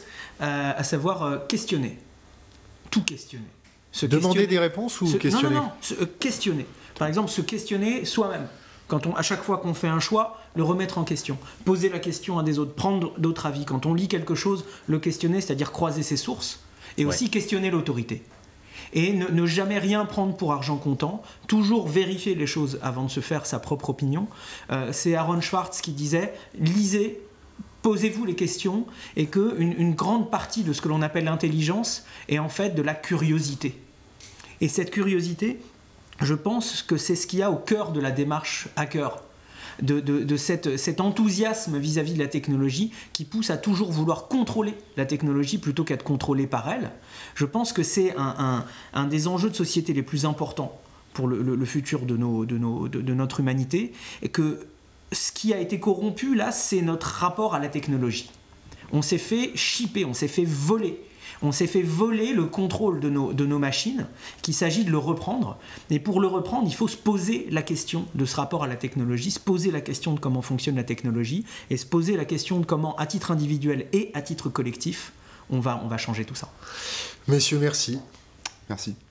à savoir questionner. Tout questionner. Demander des réponses ou questionner ? Non, questionner. Par exemple, se questionner soi-même. À chaque fois qu'on fait un choix, le remettre en question. Poser la question à des autres, prendre d'autres avis. Quand on lit quelque chose, le questionner, c'est-à-dire croiser ses sources, et aussi questionner l'autorité. Et ne jamais rien prendre pour argent comptant, toujours vérifier les choses avant de se faire sa propre opinion. C'est Aaron Swartz qui disait « Lisez, posez-vous les questions » et qu'une grande partie de ce que l'on appelle l'intelligence est en fait de la curiosité. Et cette curiosité, je pense que c'est ce qu'il y a au cœur de la démarche hacker. De cet enthousiasme vis-à-vis de la technologie qui pousse à toujours vouloir contrôler la technologie plutôt qu'être contrôlé par elle. Je pense que c'est un des enjeux de société les plus importants pour le futur de notre humanité, et que ce qui a été corrompu là, c'est notre rapport à la technologie. On s'est fait chipper, on s'est fait voler. On s'est fait voler le contrôle de nos machines, qu'il s'agit de le reprendre. Et pour le reprendre, il faut se poser la question de ce rapport à la technologie, se poser la question de comment fonctionne la technologie, et se poser la question de comment, à titre individuel et à titre collectif, on va changer tout ça. Messieurs, merci. Merci.